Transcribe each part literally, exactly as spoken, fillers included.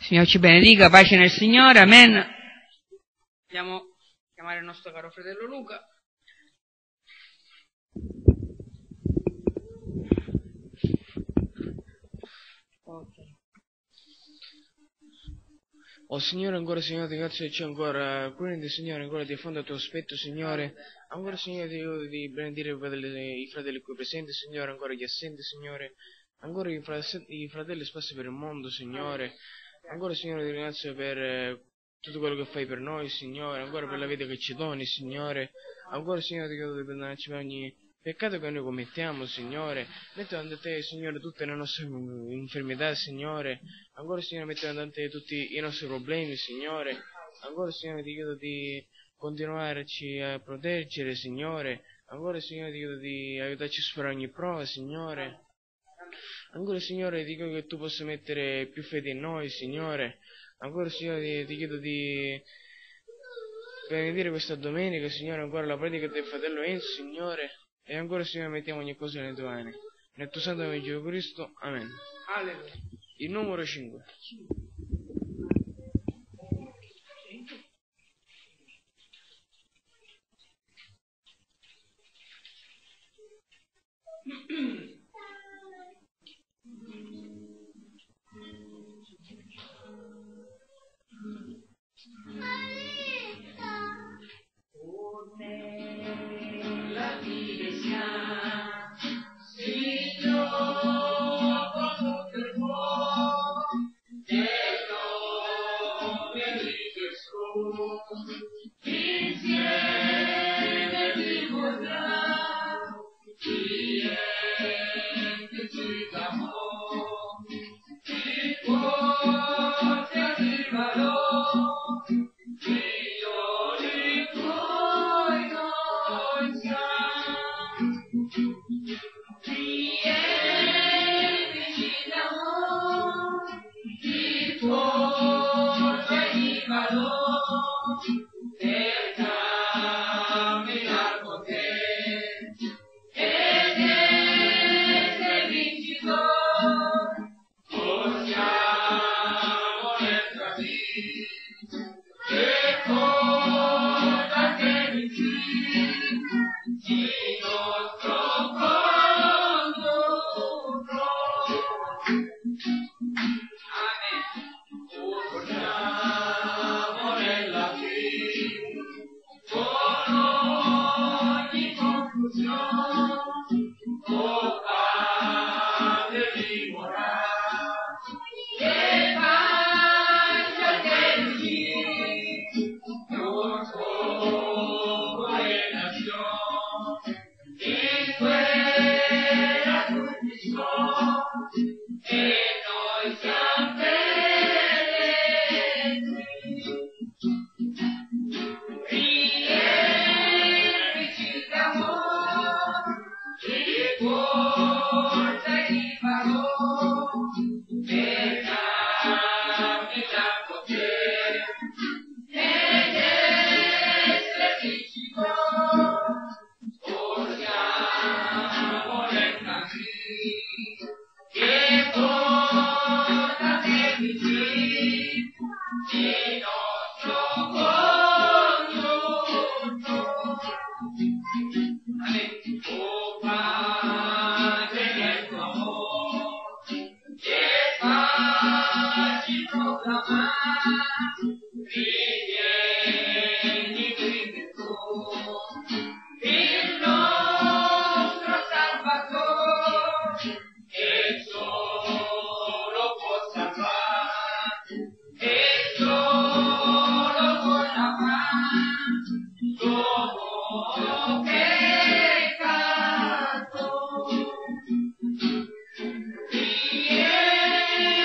Signore ci benedica, pace nel Signore, amen. Andiamo a chiamare il nostro caro fratello Luca. Oh Signore, ancora Signore, ti ringrazio che c'è ancora, quindi Signore, ancora di fondo al tuo aspetto, Signore, ancora Signore ti dico di benedire i fratelli, i fratelli qui presenti, Signore, ancora gli assenti, Signore, ancora i fratelli, i fratelli sparsi per il mondo, Signore, ancora Signore ti ringrazio per eh, tutto quello che fai per noi, Signore, ancora per la vita che ci doni, Signore, ancora Signore ti chiedo di perdonarci per ogni peccato che noi commettiamo, Signore, metto davanti a te, Signore, tutte le nostre infermità, Signore, ancora, Signore, metto davanti a te tutti i nostri problemi, Signore, ancora, Signore, ti chiedo di continuarci a proteggere, Signore, ancora, Signore, ti chiedo di aiutarci a superare ogni prova, Signore, ancora, Signore, ti chiedo che tu possa mettere più fede in noi, Signore, ancora, Signore, ti, ti chiedo di benedire questa domenica, Signore, ancora la pratica del fratello Enzo, Signore, e ancora, Signore, mettiamo ogni cosa nelle tue mani. Nel tuo santo nome di Gesù Cristo. Amen. Alleluia. Il numero cinque.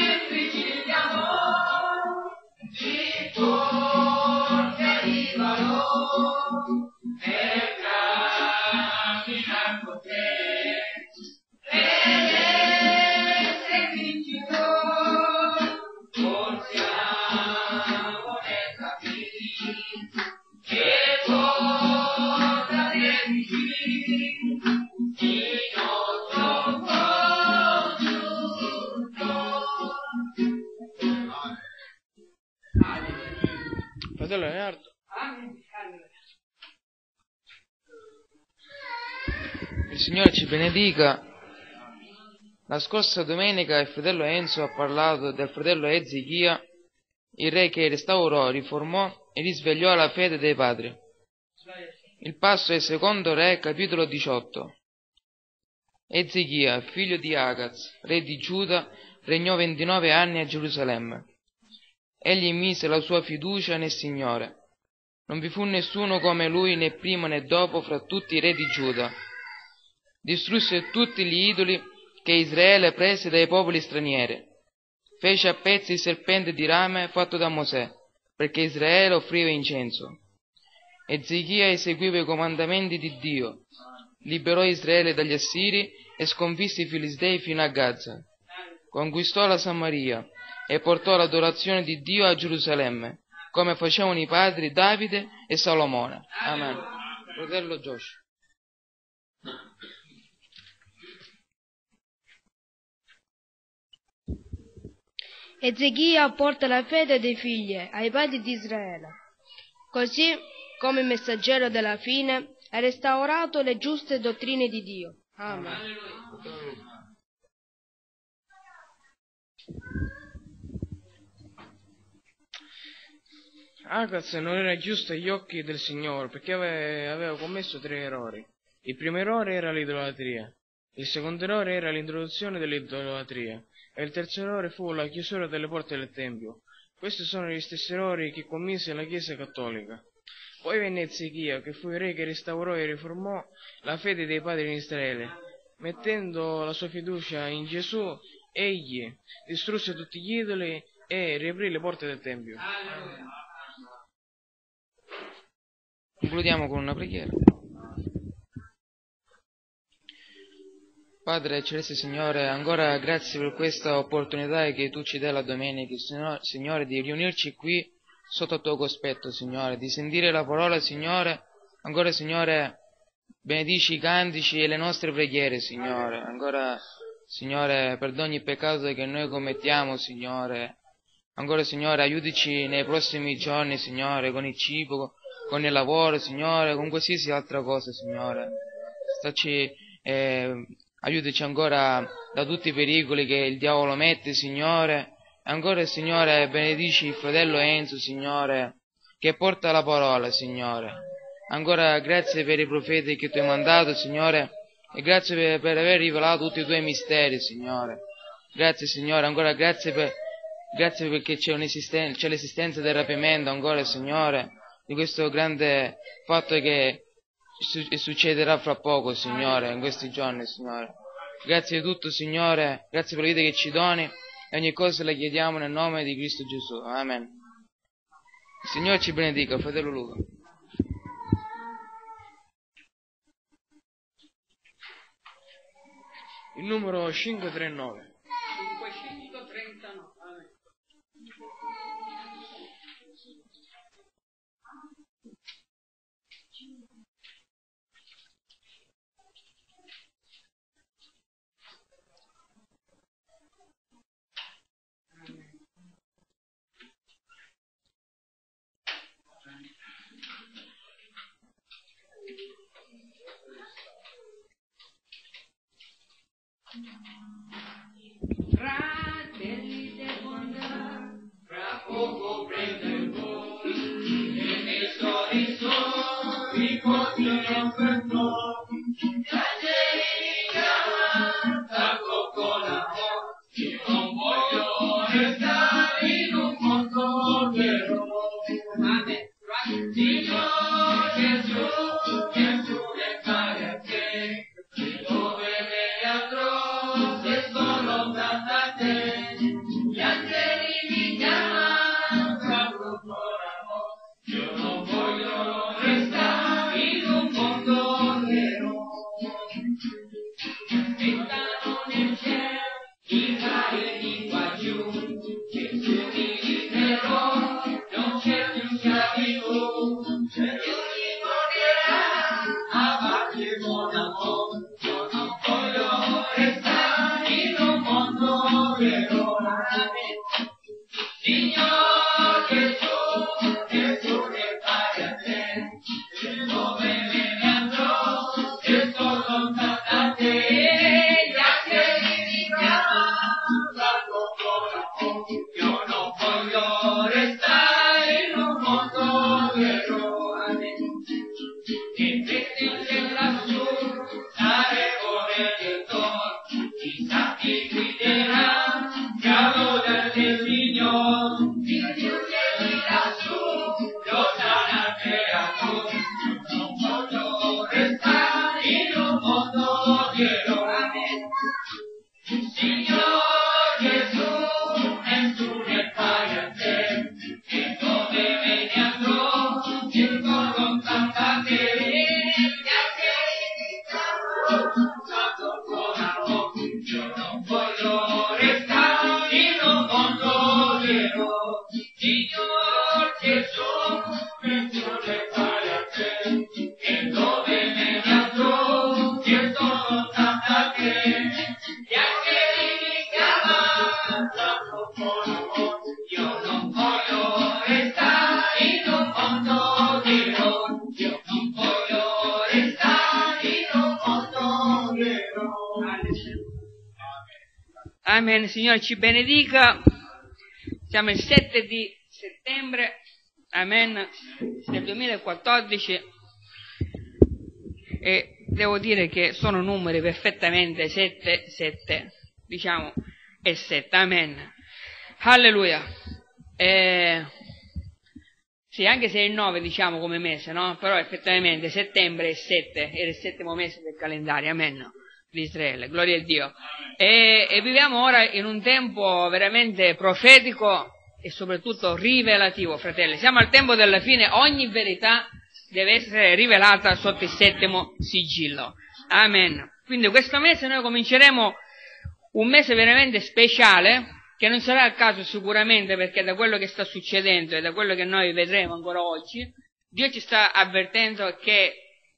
Di porta di valore. fratello Leonardo. Il Signore ci benedica. La scorsa domenica il fratello Enzo ha parlato del fratello Ezechia, il re che restaurò, riformò e risvegliò la fede dei padri. Il passo è secondo Re, capitolo diciotto. Ezechia, figlio di Agaz, re di Giuda, regnò ventinove anni a Gerusalemme. Egli mise la sua fiducia nel Signore. Non vi fu nessuno come lui né prima né dopo fra tutti i re di Giuda. Distrusse tutti gli idoli che Israele prese dai popoli stranieri. Fece a pezzi il serpente di rame fatto da Mosè, perché Israele offriva incenso. Ezechia eseguiva i comandamenti di Dio, liberò Israele dagli Assiri e sconfisse i Filistei fino a Gaza. Conquistò la Samaria e portò l'adorazione di Dio a Gerusalemme, come facevano i padri Davide e Salomone. Amen. Fratello Josh. Ezechia porta la fede dei figli ai padri di Israele, così come messaggero della fine ha restaurato le giuste dottrine di Dio. Amen. Agaz non era giusto agli occhi del Signore perché aveva, aveva commesso tre errori. Il primo errore era l'idolatria, il secondo errore era l'introduzione dell'idolatria e il terzo errore fu la chiusura delle porte del Tempio. Questi sono gli stessi errori che commise la Chiesa Cattolica. Poi venne Ezechia, che fu il re che restaurò e riformò la fede dei padri in Israele. Mettendo la sua fiducia in Gesù, egli distrusse tutti gli idoli e riaprì le porte del Tempio. Concludiamo con una preghiera. Padre Celeste Signore, ancora grazie per questa opportunità che Tu ci dai la domenica, Signore, di riunirci qui sotto il Tuo cospetto, Signore, di sentire la parola, Signore. Ancora, Signore, benedici i cantici e le nostre preghiere, Signore. Ancora, Signore, per ogni peccato che noi commettiamo, Signore. Ancora, Signore, aiutici nei prossimi giorni, Signore, con il cibo, con il lavoro, Signore, con qualsiasi altra cosa, Signore. Staci... Eh, Aiutaci ancora da tutti i pericoli che il diavolo mette, Signore. E ancora, Signore, benedici il fratello Enzo, Signore, che porta la parola, Signore. Ancora grazie per i profeti che Tu hai mandato, Signore, e grazie per, per aver rivelato tutti i Tuoi misteri, Signore. Grazie, Signore, ancora grazie, per, grazie perché c'è, un'esistenza, c'è l'esistenza del rapimento, ancora, Signore, di questo grande fatto che e succederà fra poco, Signore, in questi giorni, Signore. Grazie di tutto, Signore, grazie per la vita che ci doni e ogni cosa la chiediamo nel nome di Cristo Gesù. Amen. Il Signore ci benedica, fratello Luca. Il numero cinquecentotrentanove. cinquecentotrentanove. Amen. Fratelli del mondo, fra poco prende il volo, e nei soli soli continuano per noi. Fratelli chiamata con amore, io non voglio restare in un mondo vero. Amen. Signore Gesù, Gesù è pari a te, dove me andrò se sono lontano da te. Gli angeli mi chiamano con amore, io non voglio restare in un mondo vero. Aspettano nel cielo Israele di qua giù, Gesù mi liberò, non c'è più schiavitù. Gesù mi porterà avanti con amore, io non voglio restare in un mondo vero. Amen. Signore Gesù, Gesù io non voglio restare in un mondo vero, amen. E vederci lassù, saremo redentore, chissà chi guiderà, chiamo del Signore, vederci lassù, lo sarà creatore, non voglio restare in un mondo vero, amen. Signor Gesù, nessuno è pari a te, e dove me ne andrò, cerco lontano da te. Io non voglio restare in un mondo vero, Signor Gesù, nessuno è pari a te, e dove me ne andrò, cerco lontano da te. Io non voglio restare in un mondo vero, io non voglio restare in un mondo vero. Amen. Signore ci benedica. Siamo il sette di settembre, amen, del duemilaquattordici, e devo dire che sono numeri perfettamente sette, sette, diciamo, e sette, amen. Alleluia. Eh, sì, anche se è il nove, diciamo, come mese, no? Però effettivamente settembre è sette, era il settimo mese del calendario, amen, di Israele, gloria a Dio. E, e viviamo ora in un tempo veramente profetico e soprattutto rivelativo, fratelli. Siamo al tempo della fine, ogni verità deve essere rivelata sotto il settimo sigillo, amen. Quindi questo mese noi cominceremo un mese veramente speciale, che non sarà il caso sicuramente, perché da quello che sta succedendo e da quello che noi vedremo ancora oggi, Dio ci sta avvertendo che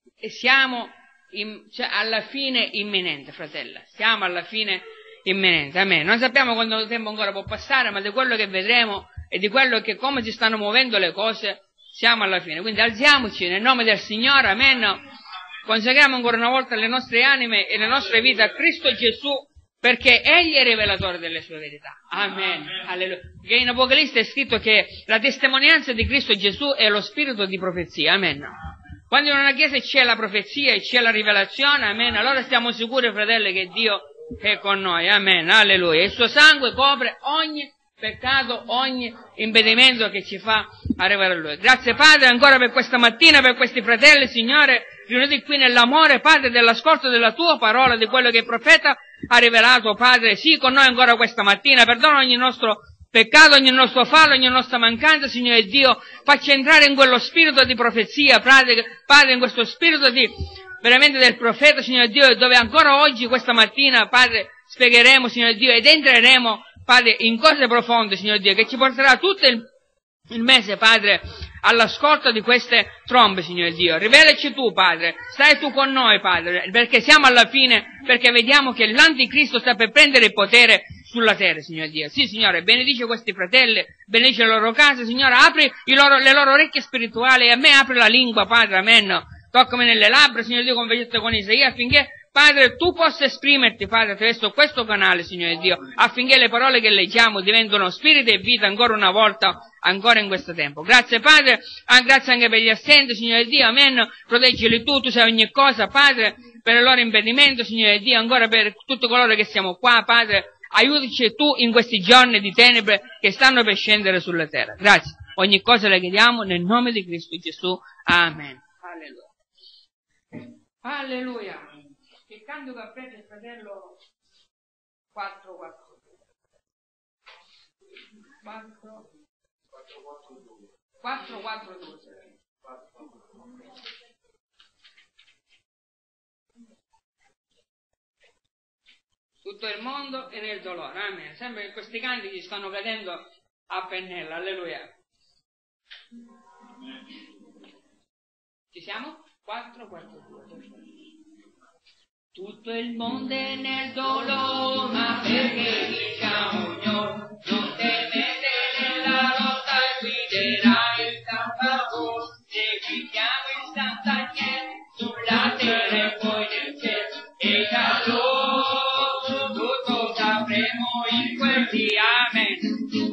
siamo in, cioè alla fine imminente, fratelli, siamo alla fine imminente, amen. Non sappiamo quanto tempo ancora può passare, ma di quello che vedremo e di quello che come si stanno muovendo le cose, siamo alla fine. Quindi alziamoci nel nome del Signore, amen. Consacriamo ancora una volta le nostre anime e le nostre vite a Cristo Gesù, perché Egli è rivelatore delle sue verità. Amen. Alleluia. Perché in Apocalisse è scritto che la testimonianza di Cristo Gesù è lo spirito di profezia. Amen. Quando in una chiesa c'è la profezia e c'è la rivelazione, amen, allora stiamo sicuri, fratelli, che Dio è con noi. Amen. Alleluia. Il suo sangue copre ogni peccato, ogni impedimento che ci fa arrivare a Lui. Grazie Padre ancora per questa mattina, per questi fratelli, Signore, riuniti qui nell'amore, Padre, dell'ascolto della Tua parola, di quello che il profeta ha rivelato, Padre. Sii con noi ancora questa mattina, perdona ogni nostro peccato, ogni nostro fallo, ogni nostra mancanza, Signore Dio, facci entrare in quello spirito di profezia, Padre, Padre, in questo spirito di, veramente del profeta, Signore Dio, dove ancora oggi, questa mattina, Padre, spiegheremo, Signore Dio, ed entreremo, Padre, in cose profonde, Signore Dio, che ci porterà tutto il, il mese, Padre, all'ascolto di queste trombe, Signore Dio. Rivelaci Tu, Padre, stai Tu con noi, Padre, perché siamo alla fine, perché vediamo che l'anticristo sta per prendere il potere sulla terra, Signore Dio. Sì, Signore, benedice questi fratelli, benedice le loro case, Signore, apri i loro, le loro orecchie spirituali e a me apri la lingua, Padre, amen. Toccami nelle labbra, Signore Dio, come detto con Isaia, affinché, Padre, Tu possa esprimerti, Padre, attraverso questo canale, Signore Dio, affinché le parole che leggiamo diventino spirito e vita ancora una volta, ancora in questo tempo. Grazie, Padre, ah, grazie anche per gli assenti, Signore Dio, amen. Proteggili Tu, Tu sai ogni cosa, Padre, per il loro impedimento, Signore Dio, ancora per tutti coloro che siamo qua, Padre. Aiutaci Tu in questi giorni di tenebre che stanno per scendere sulla terra. Grazie. Ogni cosa la chiediamo nel nome di Cristo Gesù. Amen. Alleluia. Alleluia. Il canto che ha preso il fratello quattro quattro quattro quattro due. Tutto il mondo è nel dolore, amen. Sembra che questi canti ci stanno cadendo a pennella, alleluia. Ci siamo? quattro quattro due. Tutto il mondo è nel dolore, ma perché diciamo ognuno non temete nella lotta e guiderai il Salvatore. Seguiamo il Sant'Agnello sulla terra e poi nel cielo, e da loro tutto sapremo in quel dì, amen.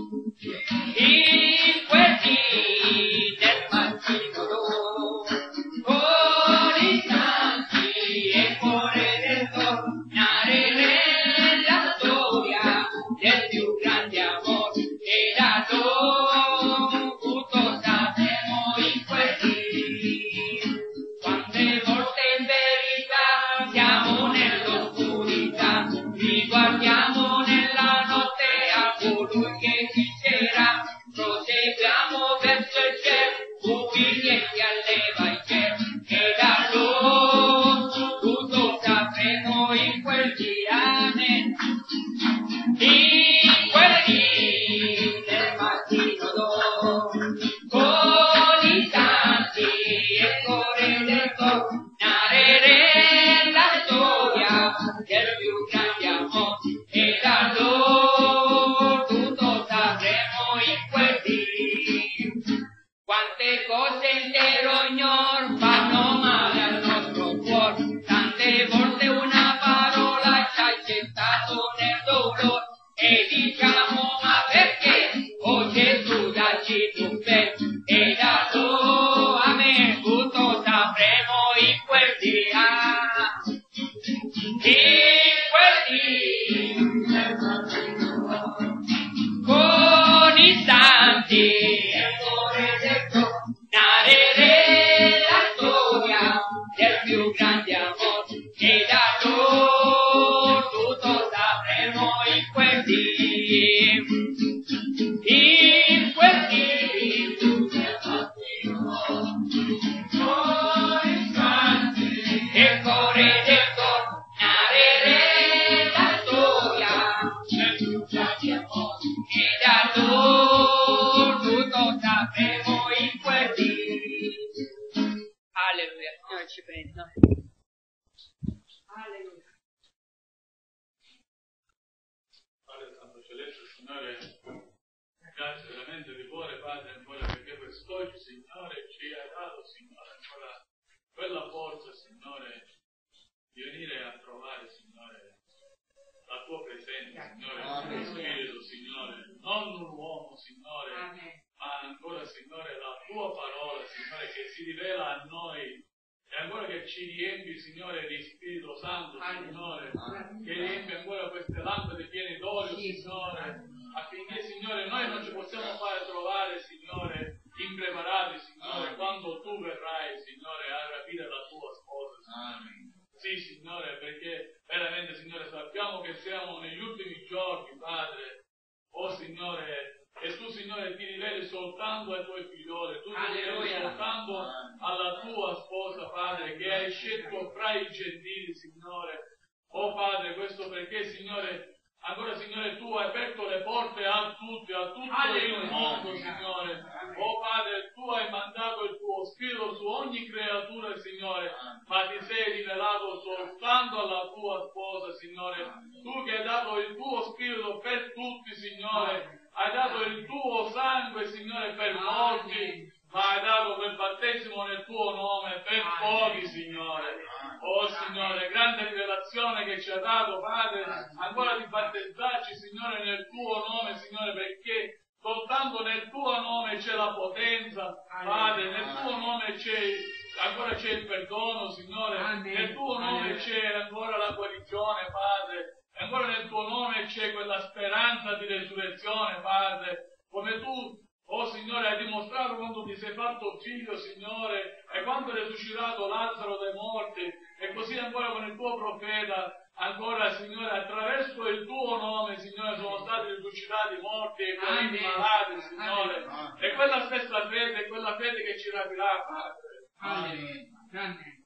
Signore, Amen. ma ancora, Signore, la Tua parola, Signore, che si rivela a noi e ancora che ci riempi, Signore, di Spirito Santo, Signore, che riempi ancora queste lampade piene d'olio, Signore, affinché, Signore, noi non ci possiamo fare trovare, Signore, impreparati, Signore, quando Tu verrai, Signore, a rapire la Tua sposa, Signore. Sì, Signore, perché veramente, Signore, sappiamo che siamo negli ultimi giorni, Padre. Oh, Signore, e Tu, Signore, ti riveli soltanto ai Tuoi figlioli, Tu ti riveli soltanto alla Tua sposa, Padre, che hai scelto fra i gentili, Signore. Oh, Padre, questo perché, Signore, ancora, Signore, Tu hai aperto le porte a tutti, a tutto il mondo, Signore. Oh, Padre, Tu hai mandato il Tuo Spirito su ogni creatura, Signore, ma ti sei rivelato soltanto alla Tua sposa, Signore. Tu che hai dato il Tuo Spirito per tutti, Signore, hai dato il Tuo sangue, Signore, per molti, ma hai dato quel battesimo nel Tuo nome per pochi, Signore. Oh, Signore, grande rivelazione che ci ha dato, Padre, ancora di battezzarci, Signore, nel Tuo nome, Signore, perché soltanto nel Tuo nome c'è la potenza, Padre, nel Tuo nome c'è, ancora c'è il perdono, Signore, nel Tuo nome c'è ancora la guarigione, Padre, e ancora nel Tuo nome c'è quella speranza di resurrezione, Padre, come Tu, oh Signore, hai dimostrato quando Ti sei fatto figlio, Signore, e quando hai risuscitato Lazzaro dai morti, e così ancora con il Tuo profeta, ancora, Signore, attraverso il Tuo nome, Signore, sono stati risuscitati i morti e i malati, Signore, e quella stessa fede, è quella fede che ci rapirà, Padre. Amen. Amen.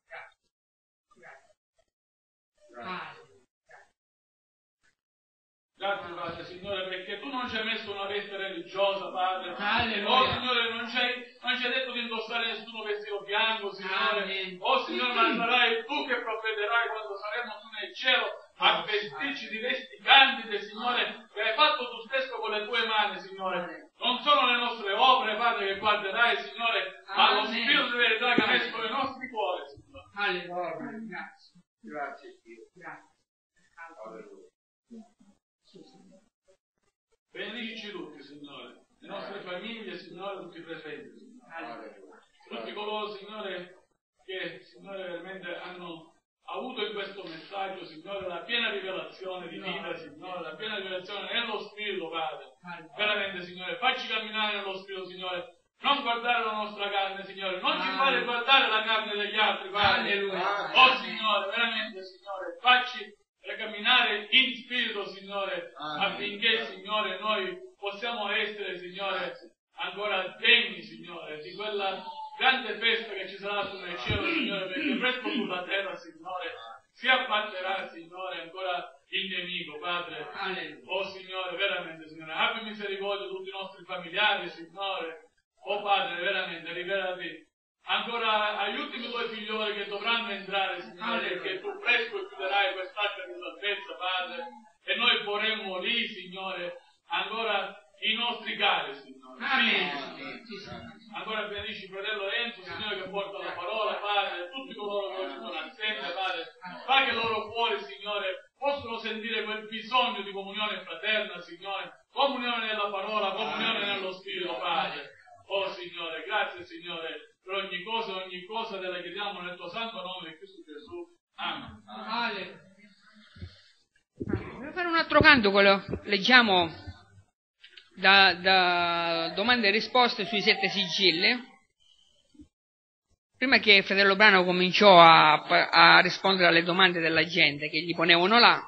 Amen. Grazie, Padre, Signore, perché Tu non ci hai messo una veste religiosa, Padre. Alleluia. Oh, Signore, non ci hai, non ci hai detto di indossare nessuno vestito bianco, Signore. Amen. Oh, Signore, ma sarai Tu che provvederai quando saremo su nel cielo a vestirci di vesti candide, Signore, che hai fatto Tu stesso con le Tue mani, Signore. Non sono le nostre opere, Padre, che guarderai, Signore, ma lo Spirito di verità che hai messo nei nostri cuori, Signore. Alleluia. Grazie. Grazie, Dio. Grazie. Alleluia. Benedici tutti, Signore, le nostre famiglie, Signore, tutti i presenti, Signore. Tutti coloro, Signore, che, Signore, veramente hanno avuto in questo messaggio, Signore, la piena rivelazione di vita, Signore, la piena rivelazione nello Spirito, Padre. Veramente, Signore, facci camminare nello Spirito, Signore. Non guardare la nostra carne, Signore, non ci fare guardare la carne degli altri, Padre. Alleluia. Oh, Signore, veramente, Signore, facci per camminare in spirito, Signore, Amen. affinché, Signore, noi possiamo essere, Signore, ancora degni, Signore, di quella grande festa che ci sarà su nel cielo, Signore, perché presto sulla terra, Signore, si abbatterà, Signore, ancora il nemico, Padre. Alleluia. Oh, Signore, veramente, Signore, abbi misericordia di tutti i nostri familiari, Signore. Oh, Padre, veramente, rivelati ancora agli ultimi Tuoi figlioli che dovranno entrare, Signore, perché Tu presto chiuderai quest'arca di salvezza, Padre, e noi porremo lì, Signore, ancora i nostri cari, Signore. Amen. Sì. Ancora benedici fratello Enzo, Signore, che porta la parola, Padre, e tutti coloro che oggi sono assenti, Padre, fa che i loro cuori, Signore, possono sentire quel bisogno di comunione fraterna, Signore, comunione nella parola, comunione nello Spirito, Padre. Oh, Signore, grazie, Signore, per ogni cosa, ogni cosa te la chiediamo nel Tuo santo nome di Cristo Gesù. Amen. Alleluia. Voglio fare un altro canto, quello leggiamo da, da domande e risposte sui sette sigilli. Prima che il fratello Brano cominciò a, a rispondere alle domande della gente che gli ponevano là,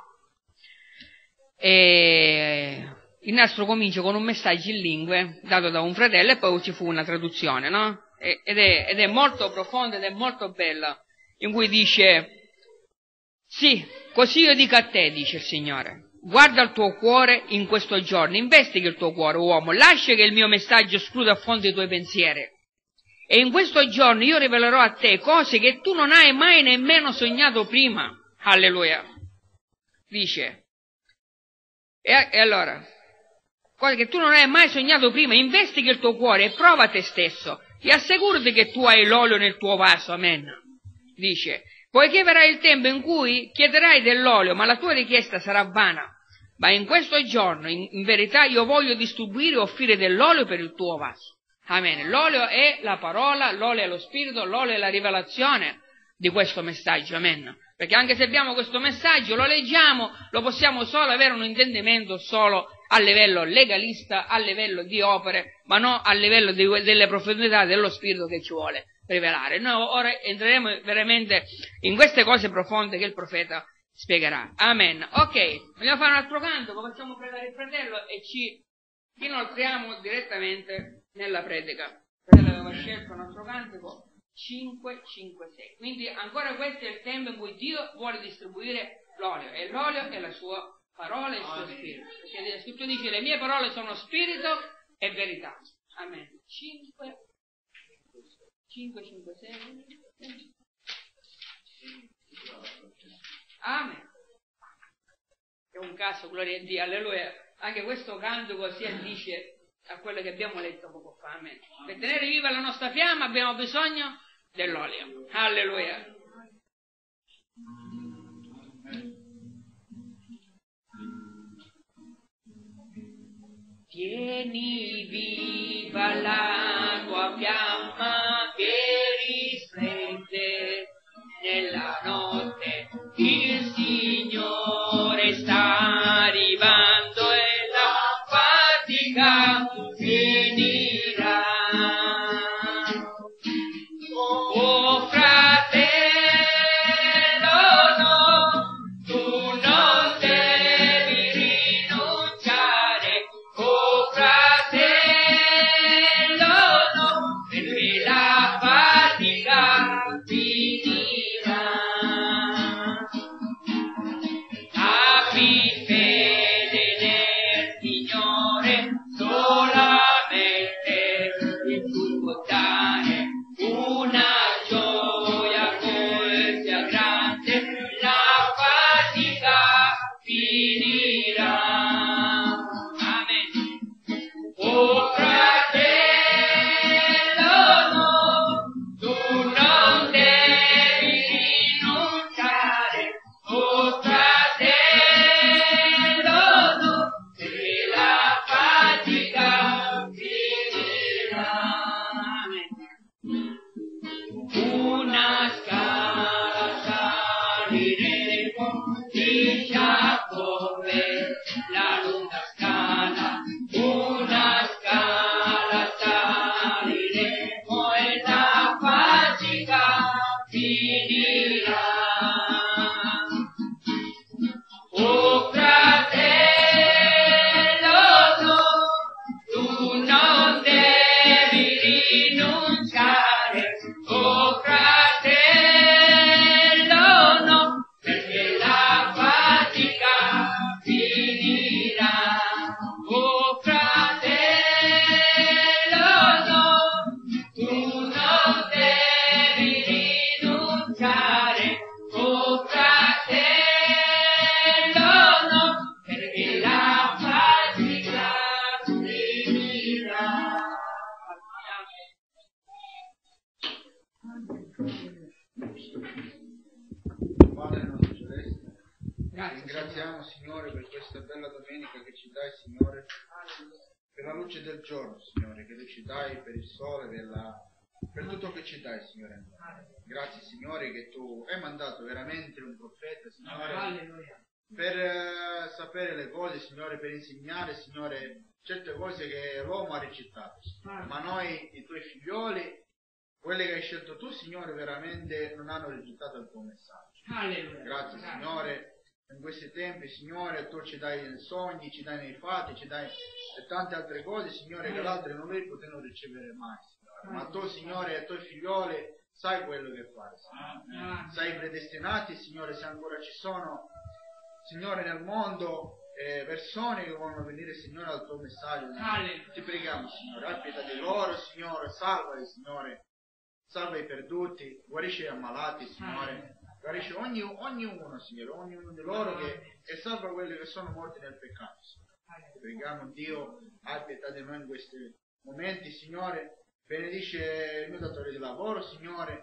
e il nastro comincia con un messaggio in lingue dato da un fratello e poi ci fu una traduzione, no? Ed è, ed è molto profonda ed è molto bella, in cui dice: sì, così io dico a te, dice il Signore, guarda il tuo cuore in questo giorno, investighi il tuo cuore, uomo, lascia che il mio messaggio scruda a fondo i tuoi pensieri, e in questo giorno io rivelerò a te cose che tu non hai mai nemmeno sognato prima. Alleluia. Dice, e, e allora, cose che tu non hai mai sognato prima, investighi il tuo cuore e prova te stesso, e assicurati che tu hai l'olio nel tuo vaso, amen. Dice, poiché verrà il tempo in cui chiederai dell'olio, ma la tua richiesta sarà vana. ma in questo giorno, in, in verità, io voglio distribuire e offrire dell'olio per il tuo vaso. Amen. L'olio è la parola, l'olio è lo spirito, l'olio è la rivelazione di questo messaggio. Amen. Perché anche se abbiamo questo messaggio, lo leggiamo, lo possiamo solo avere un intendimento solo a livello legalista, a livello di opere, ma non a livello di, delle profondità dello spirito che ci vuole rivelare. Noi ora entreremo veramente in queste cose profonde che il profeta spiegherà. Amen. Ok, vogliamo fare un altro canto, poi facciamo pregare il fratello e ci inoltriamo direttamente nella predica. Il fratello aveva scelto un altro cantico, cinque, cinque, sei. Quindi ancora questo è il tempo in cui Dio vuole distribuire l'olio, e l'olio è la sua parola e il suo spirito. Perché la scrittura dice: le mie parole sono spirito e verità. Amen. cinque, cinque, cinque, sei. Amen. È un caso, gloria a Dio, alleluia. Anche questo cantico si addice a quello che abbiamo letto poco fa. Amen. Per tenere viva la nostra fiamma abbiamo bisogno dell'olio. Alleluia. Tieni viva la tua fiamma che risplende nella notte. Il Signore sta arrivando e la fatica finirà. Oh fratello, no, tu non devi rinunciare. Oh fratello, no, perché la fatica finirà. Abbi fede nel Signore, solamente il tuo può dare una gioia così grande, la fatica finirà. Amen. Oh fratello, no, tu non devi rinunciare. Oh fratello, no, perché la fatica finirà. Amen. Una scala saliremo di Giacobbe, la lunga scala. Una scala saliremo e la fatica finirà. Oh fratello, no, tu non devi rinunciare. Oh fratello, no, perché la fatica finirà. Oh fratello, no, tu non devi rinunciare. Oh fratello, no, perché la fatica finirà. Padre nostro celeste, Grazie, ringraziamo Signore per questa bella domenica che ci dai, Signore, per la luce del giorno, Signore, che tu ci dai, per il sole, per, la- per tutto che ci dai, Signore. Grazie, Signore, che tu hai mandato veramente un profeta, Signore, Alleluia. per eh, sapere le cose, Signore, per insegnare, Signore, certe cose che l'uomo ha ricettato, Signore. Ma noi, i tuoi figlioli, quelli che hai scelto tu, Signore, veramente non hanno rigettato il tuo messaggio. Alleluia. Grazie, Signore, in questi tempi, Signore, tu ci dai nei sogni, ci dai nei fatti, ci dai e tante altre cose, Signore, che l'altro non li potevano ricevere mai, Signore. Ma tu, Signore, e i tuoi figlioli, sai quello che fai, Signore. Sai predestinati, Signore, se ancora ci sono, Signore, nel mondo eh, persone che vogliono venire, Signore, al tuo messaggio. Ti preghiamo, Signore, abbi pietà di loro, Signore, salvali, Signore, salva i perduti, guarisci gli ammalati, Signore, guarisci ogni, ognuno, Signore, ognuno di loro che, e salva quelli che sono morti nel peccato, Signore. Ti preghiamo, Dio, abbi pietà di noi in questi momenti, Signore, benedice il mio datore di lavoro, Signore,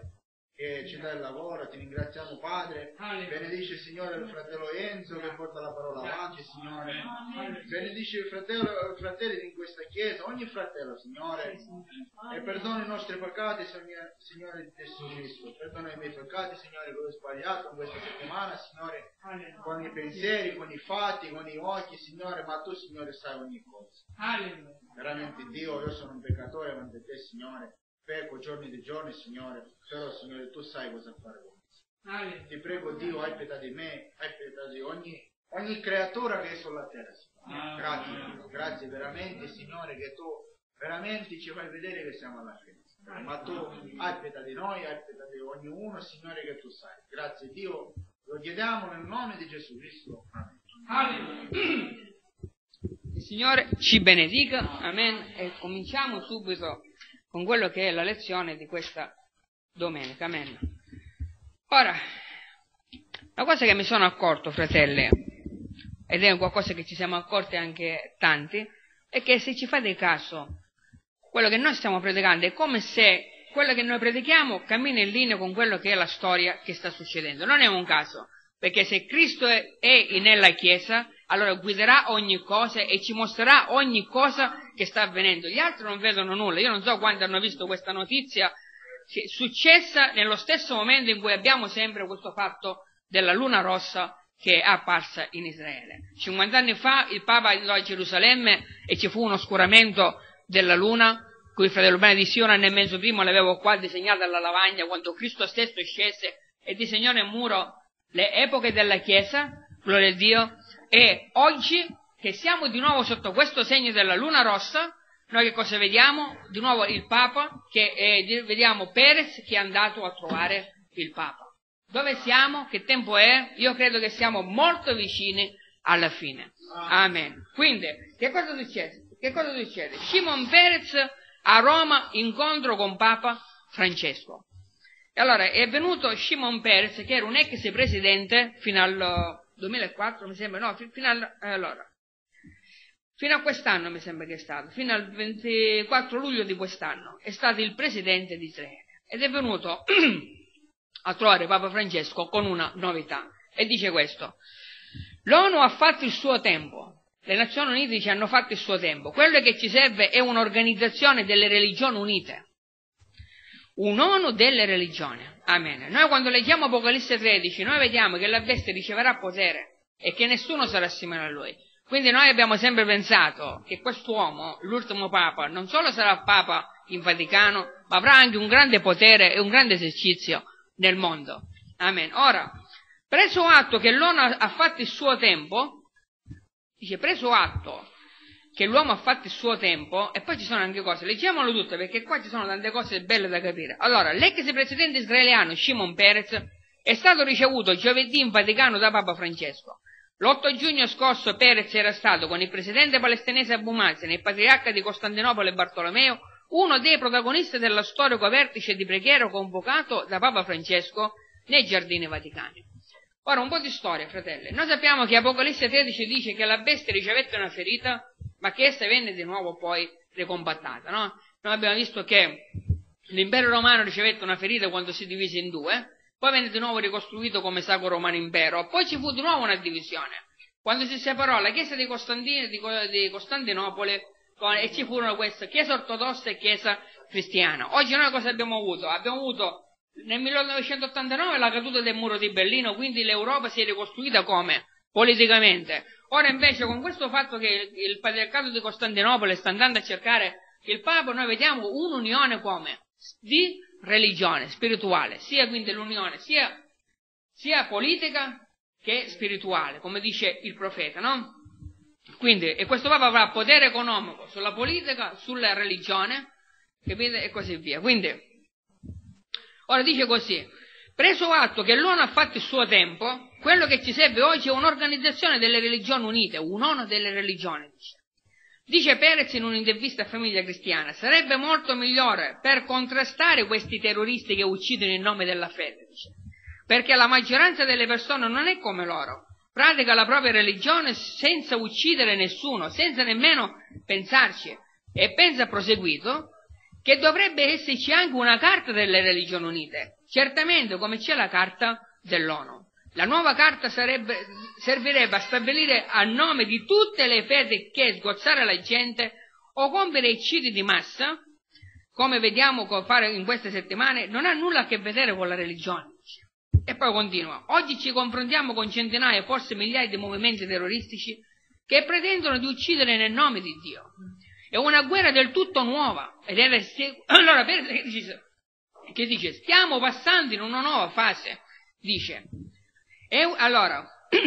che ci dà il lavoro, ti ringraziamo Padre, benedice Signore il fratello Enzo che porta la parola avanti, Signore, benedice i fratello, fratelli in questa chiesa, ogni fratello, Signore, e perdona i nostri peccati, Signore, Signore di Gesù Cristo, perdona i miei peccati, Signore, che ho sbagliato in questa settimana, Signore, con i pensieri, con i fatti, con gli occhi, Signore, ma tu, Signore, sai ogni cosa. Veramente Dio, io sono un peccatore davanti a te, Signore, pecco giorni di giorni, Signore, però, Signore, tu sai cosa fare con me. Ti prego, Dio, hai pietà di me, hai pietà di ogni, ogni creatura che è sulla terra, Signore. Grazie, grazie veramente, Signore, che tu veramente ci fai vedere che siamo alla fine. Ma tu hai pietà di noi, hai pietà di ognuno, Signore, che tu sai. Grazie, Dio, lo chiediamo nel nome di Gesù Cristo. Amen. Il Signore ci benedica, amen, e cominciamo subito con quello che è la lezione di questa domenica, amen. Ora, la cosa che mi sono accorto, fratelli, ed è qualcosa che ci siamo accorti anche tanti, è che se ci fate caso, quello che noi stiamo predicando è come se quello che noi predichiamo cammina in linea con quello che è la storia che sta succedendo. Non è un caso, perché se Cristo è, è nella Chiesa, allora guiderà ogni cosa e ci mostrerà ogni cosa che sta avvenendo. Gli altri non vedono nulla. Io non so quanti hanno visto questa notizia successa nello stesso momento in cui abbiamo sempre questo fatto della luna rossa che è apparsa in Israele. cinquanta anni fa il Papa andò a Gerusalemme e ci fu un oscuramento della luna, cui il fratello Bene disse: io un anno e mezzo prima l'avevo qua disegnata alla lavagna, quando Cristo stesso scese e disegnò nel muro le epoche della Chiesa, gloria a Dio. E oggi che siamo di nuovo sotto questo segno della luna rossa, noi che cosa vediamo? Di nuovo il Papa, che eh, vediamo Perez che è andato a trovare il Papa. Dove siamo? Che tempo è? Io credo che siamo molto vicini alla fine. Amen. Quindi, che cosa succede? Che cosa succede? Shimon Perez a Roma incontro con Papa Francesco. E allora è venuto Shimon Perez, che era un ex presidente fino al duemilaquattro, mi sembra, no, fino al, eh, allora, fino a quest'anno mi sembra che è stato, fino al ventiquattro luglio di quest'anno, è stato il presidente di Israele. Ed è venuto a trovare Papa Francesco con una novità. E dice questo: l'ONU ha fatto il suo tempo, le Nazioni Unite ci hanno fatto il suo tempo, quello che ci serve è un'organizzazione delle religioni unite. Un'ONU delle religioni. Amen. Noi quando leggiamo Apocalisse tredici, noi vediamo che la bestia riceverà potere e che nessuno sarà simile a lui. Quindi noi abbiamo sempre pensato che quest'uomo, l'ultimo Papa, non solo sarà Papa in Vaticano, ma avrà anche un grande potere e un grande esercizio nel mondo. Amen. Ora, preso atto che l'ONU ha fatto il suo tempo, dice preso atto che l'uomo ha fatto il suo tempo, e poi ci sono anche cose, leggiamolo tutto perché qua ci sono tante cose belle da capire. Allora, l'ex presidente israeliano Shimon Peres è stato ricevuto giovedì in Vaticano da Papa Francesco. L'otto giugno scorso Peres era stato con il presidente palestinese Abu Mazen e il patriarca di Costantinopoli Bartolomeo uno dei protagonisti dello storico vertice di preghiera convocato da Papa Francesco nei giardini vaticani. Ora, un po' di storia, fratelli. Noi sappiamo che Apocalisse tredici dice che la bestia ricevette una ferita, ma che essa venne di nuovo poi ricompattata, no? Noi abbiamo visto che l'impero romano ricevette una ferita quando si divise in due, poi venne di nuovo ricostruito come Sacro Romano Impero, poi ci fu di nuovo una divisione, quando si separò la chiesa di, Costantino, di, di Costantinopoli e ci furono queste chiesa ortodossa e chiesa cristiana. Oggi noi cosa abbiamo avuto? Abbiamo avuto nel millenovecentottantanove la caduta del muro di Berlino, quindi l'Europa si è ricostruita come? Politicamente. Ora invece con questo fatto che il patriarcato di Costantinopoli sta andando a cercare il Papa, noi vediamo un'unione come? Di religione, spirituale, sia quindi l'unione sia, sia politica che spirituale, come dice il profeta, no? Quindi, e questo Papa avrà potere economico sulla politica, sulla religione, capite? E così via. Quindi, ora dice così: preso atto che l'ONU ha fatto il suo tempo, quello che ci serve oggi è un'organizzazione delle religioni unite, un'ONU delle religioni, dice. Dice Perez in un'intervista a Famiglia Cristiana, sarebbe molto migliore per contrastare questi terroristi che uccidono in nome della fede, dice, perché la maggioranza delle persone non è come loro, pratica la propria religione senza uccidere nessuno, senza nemmeno pensarci, e pensa proseguito che dovrebbe esserci anche una carta delle religioni unite, certamente come c'è la carta dell'ONU. La nuova carta sarebbe, servirebbe a stabilire a nome di tutte le fedi che sgozzare la gente o compiere eccidi di massa, come vediamo fare in queste settimane, non ha nulla a che vedere con la religione. E poi continua. Oggi ci confrontiamo con centinaia, forse migliaia di movimenti terroristici che pretendono di uccidere nel nome di Dio. È una guerra del tutto nuova. Ed è allora, che dice, che dice, stiamo passando in una nuova fase. Dice, è, allora,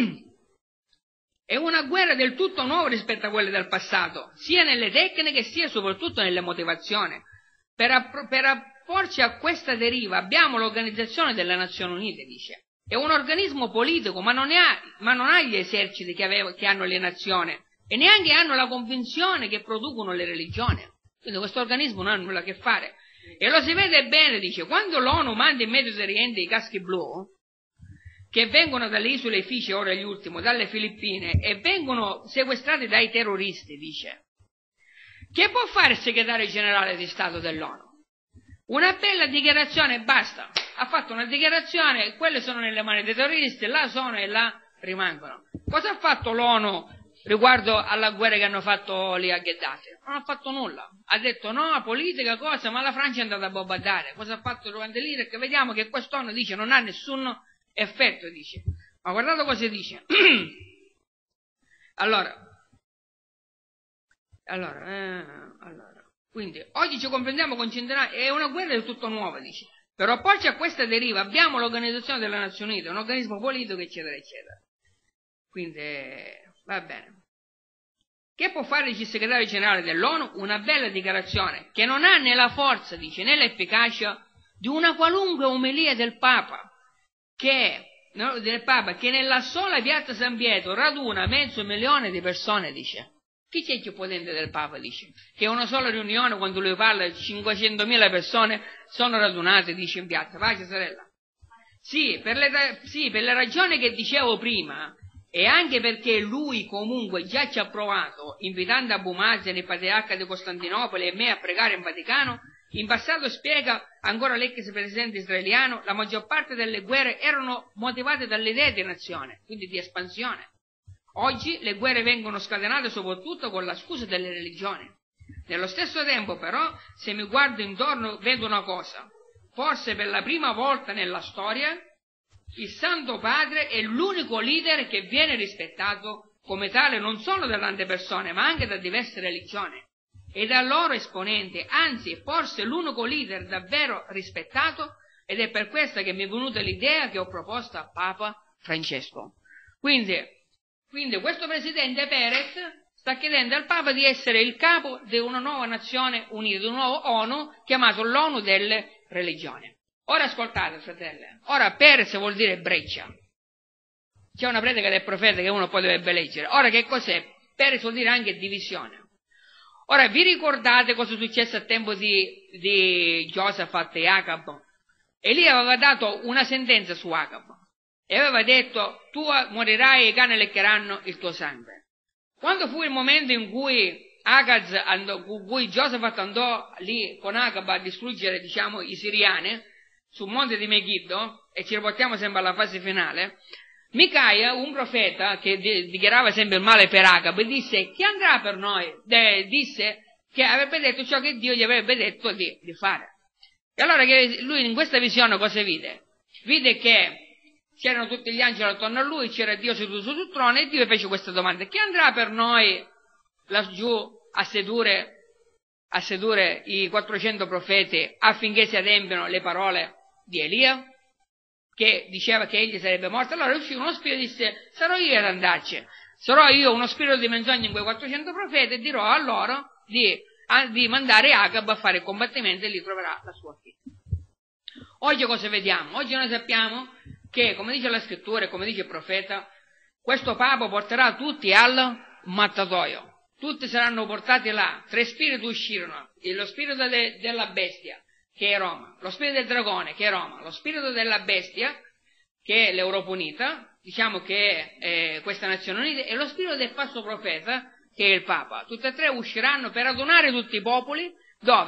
è una guerra del tutto nuova rispetto a quelle del passato, sia nelle tecniche sia soprattutto nelle motivazioni. Per, app- per apporci a questa deriva abbiamo l'Organizzazione delle Nazioni Unite, dice. È un organismo politico, ma non, ha, ma non ha gli eserciti che, avevo, che hanno le nazioni e neanche hanno la convinzione che producono le religioni. Quindi questo organismo non ha nulla a che fare. E lo si vede bene, dice, quando l'ONU manda in Medio Oriente i caschi blu, che vengono dalle isole Fiji, ora gli ultimi, dalle Filippine, e vengono sequestrati dai terroristi, dice, che può fare il segretario generale di Stato dell'ONU? Una bella dichiarazione, basta. Ha fatto una dichiarazione, quelle sono nelle mani dei terroristi, là sono e là rimangono. Cosa ha fatto l'ONU riguardo alla guerra che hanno fatto lì a Gheddafi? Non ha fatto nulla. Ha detto no, politica, cosa, ma la Francia è andata a bombardare. Cosa ha fatto durante l'Iraq? Vediamo che quest'ONU dice non ha nessun effetto, dice. Ma guardate cosa dice. allora, allora, eh, allora. Quindi, oggi ci comprendiamo con centinaia, è una guerra del tutto nuova, dice. Per opporci a questa deriva abbiamo l'Organizzazione delle Nazioni Unite, un organismo politico, eccetera, eccetera. Quindi, va bene. Che può fare il segretario generale dell'ONU? Una bella dichiarazione, che non ha né la forza, dice, né l'efficacia di una qualunque omelia del Papa, che, no, del Papa, che nella sola piazza San Pietro raduna mezzo milione di persone, dice. Chi c'è più potente del Papa, dice? Che una sola riunione, quando lui parla, cinquecentomila persone sono radunate, dice, in piazza. Vai, sorella. Sì per, le, sì, per le ragioni che dicevo prima, e anche perché lui comunque già ci ha provato, invitando Abu Mazen, il patriarca di Costantinopoli, e me a pregare in Vaticano, in passato, spiega ancora l'ex presidente israeliano, la maggior parte delle guerre erano motivate dall'idea di nazione, quindi di espansione. Oggi le guerre vengono scatenate soprattutto con la scusa delle religioni. Nello stesso tempo, però, se mi guardo intorno vedo una cosa. Forse per la prima volta nella storia il Santo Padre è l'unico leader che viene rispettato come tale non solo da tante persone, ma anche da diverse religioni. E dal loro esponente, anzi, forse l'unico leader davvero rispettato, ed è per questo che mi è venuta l'idea che ho proposto a Papa Francesco. Quindi, Quindi questo presidente Perez sta chiedendo al Papa di essere il capo di una nuova nazione unita, di un nuovo ONU chiamato l'ONU delle religioni. Ora ascoltate, fratelli, ora Perez vuol dire breccia. C'è una predica del profeta che uno poi dovrebbe leggere. Ora che cos'è? Perez vuol dire anche divisione. Ora vi ricordate cosa è successo a tempo di, di Giosafat e Acab? Elia aveva dato una sentenza su Acab. E aveva detto, tu morirai e i cani leccheranno il tuo sangue. Quando fu il momento in cui Agaz andò, in cui Giosafat andò lì con Acab a distruggere, diciamo, i siriani, sul monte di Megiddo, e ci riportiamo sempre alla fase finale, Micaia, un profeta che dichiarava sempre il male per Acab, disse, chi andrà per noi? De, disse che avrebbe detto ciò che Dio gli avrebbe detto di, di fare. E allora che lui in questa visione cosa vide? Vide che c'erano tutti gli angeli attorno a lui, c'era Dio seduto sul trono, e Dio fece questa domanda: chi andrà per noi laggiù a sedurre, a sedurre i quattrocento profeti affinché si adempiano le parole di Elia, che diceva che egli sarebbe morto? Allora uscì uno spirito e disse: sarò io ad andarci, sarò io uno spirito di menzogna in quei quattrocento profeti, e dirò a loro di, a, di mandare Acab a fare il combattimento, e lì troverà la sua fine. Oggi cosa vediamo? Oggi noi sappiamo che, come dice la scrittura e come dice il profeta, questo Papa porterà tutti al mattatoio. Tutti saranno portati là. Tre spiriti uscirono: lo spirito de, della bestia, che è Roma, lo spirito del dragone, che è Roma, lo spirito della bestia, che è l'Europa Unita, diciamo che è eh, questa Nazione Unita, e lo spirito del falso profeta, che è il Papa. Tutti e tre usciranno per adunare tutti i popoli, dove?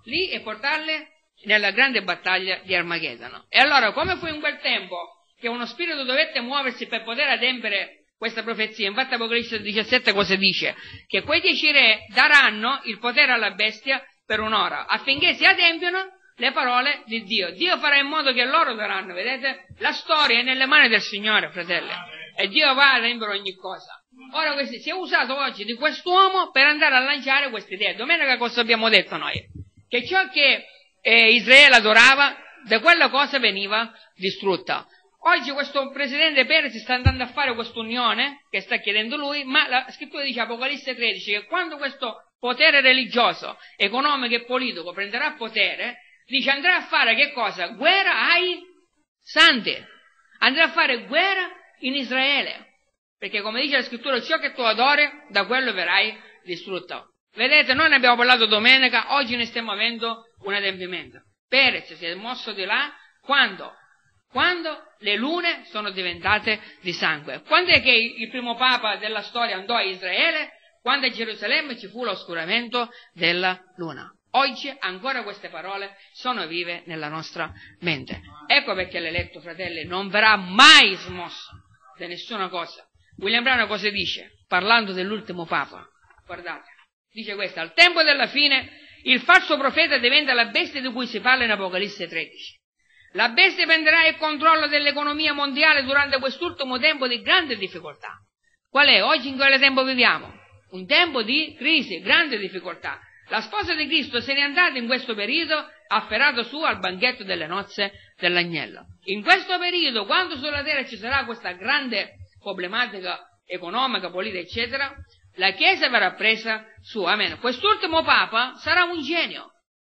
lì e portarle nella grande battaglia di Armageddon. E allora, come fu in quel tempo che uno spirito dovette muoversi per poter adempiere questa profezia, infatti Apocalisse diciassette cosa dice? Che quei dieci re daranno il potere alla bestia per un'ora, affinché si adempiano le parole di Dio. Dio farà in modo che loro daranno, vedete? La storia è nelle mani del Signore, fratelli, e Dio va ad adempiere ogni cosa. Ora questo, si è usato oggi di quest'uomo per andare a lanciare queste idee. Domenica cosa abbiamo detto noi? Che ciò che eh, Israele adorava, da quella cosa veniva distrutta. Oggi questo presidente Perez sta andando a fare questa unione che sta chiedendo lui, ma la scrittura dice, Apocalisse tredici, che quando questo potere religioso, economico e politico prenderà potere, dice andrà a fare che cosa? Guerra ai santi, andrà a fare guerra in Israele, perché come dice la scrittura, ciò che tu adori, da quello verrai distrutto. Vedete, noi ne abbiamo parlato domenica, oggi ne stiamo avendo un adempimento. Perez si è mosso di là quando? Quando le lune sono diventate di sangue. Quando è che il primo papa della storia andò a Israele? Quando a Gerusalemme ci fu l'oscuramento della luna. Oggi ancora queste parole sono vive nella nostra mente. Ecco perché l'eletto, fratelli, non verrà mai smosso da nessuna cosa. William Branham cosa dice? Parlando dell'ultimo papa. Guardate, dice questo, al tempo della fine il falso profeta diventa la bestia di cui si parla in Apocalisse tredici. La bestia prenderà il controllo dell'economia mondiale durante quest'ultimo tempo di grande difficoltà. Qual è? Oggi in quale tempo viviamo? Un tempo di crisi, grande difficoltà. La sposa di Cristo se n'è andata in questo periodo afferrato su al banchetto delle nozze dell'agnello. In questo periodo, quando sulla terra ci sarà questa grande problematica economica, politica, eccetera, la Chiesa verrà presa su. Amen. Quest'ultimo Papa sarà un genio.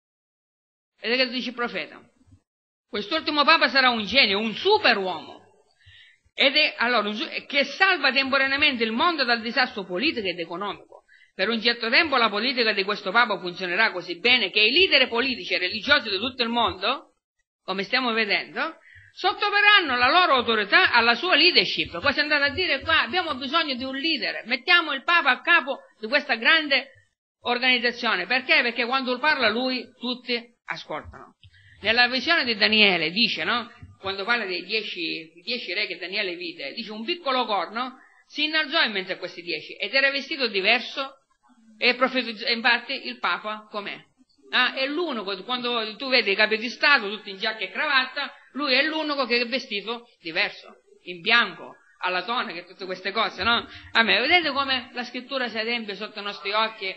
Vedete che dice il profeta? Quest'ultimo Papa sarà un genio, un superuomo, ed è, allora, che salva temporaneamente il mondo dal disastro politico ed economico. Per un certo tempo la politica di questo Papa funzionerà così bene che i leader politici e religiosi di tutto il mondo, come stiamo vedendo, sottoverranno la loro autorità alla sua leadership. Cosa è andato a dire qua? Abbiamo bisogno di un leader, mettiamo il Papa a capo di questa grande organizzazione. Perché? Perché quando parla lui tutti ascoltano. Nella visione di Daniele dice, no? Quando parla dei dieci, dieci re che Daniele vide, dice un piccolo corno si innalzò in mezzo a questi dieci ed era vestito diverso e profetizzò, infatti il Papa com'è? Ah, è l'unico, quando tu vedi i capi di Stato tutti in giacca e cravatta, lui è l'unico che è vestito diverso, in bianco, alla tonaca e tutte queste cose, no? A me, vedete come la scrittura si adempie sotto i nostri occhi?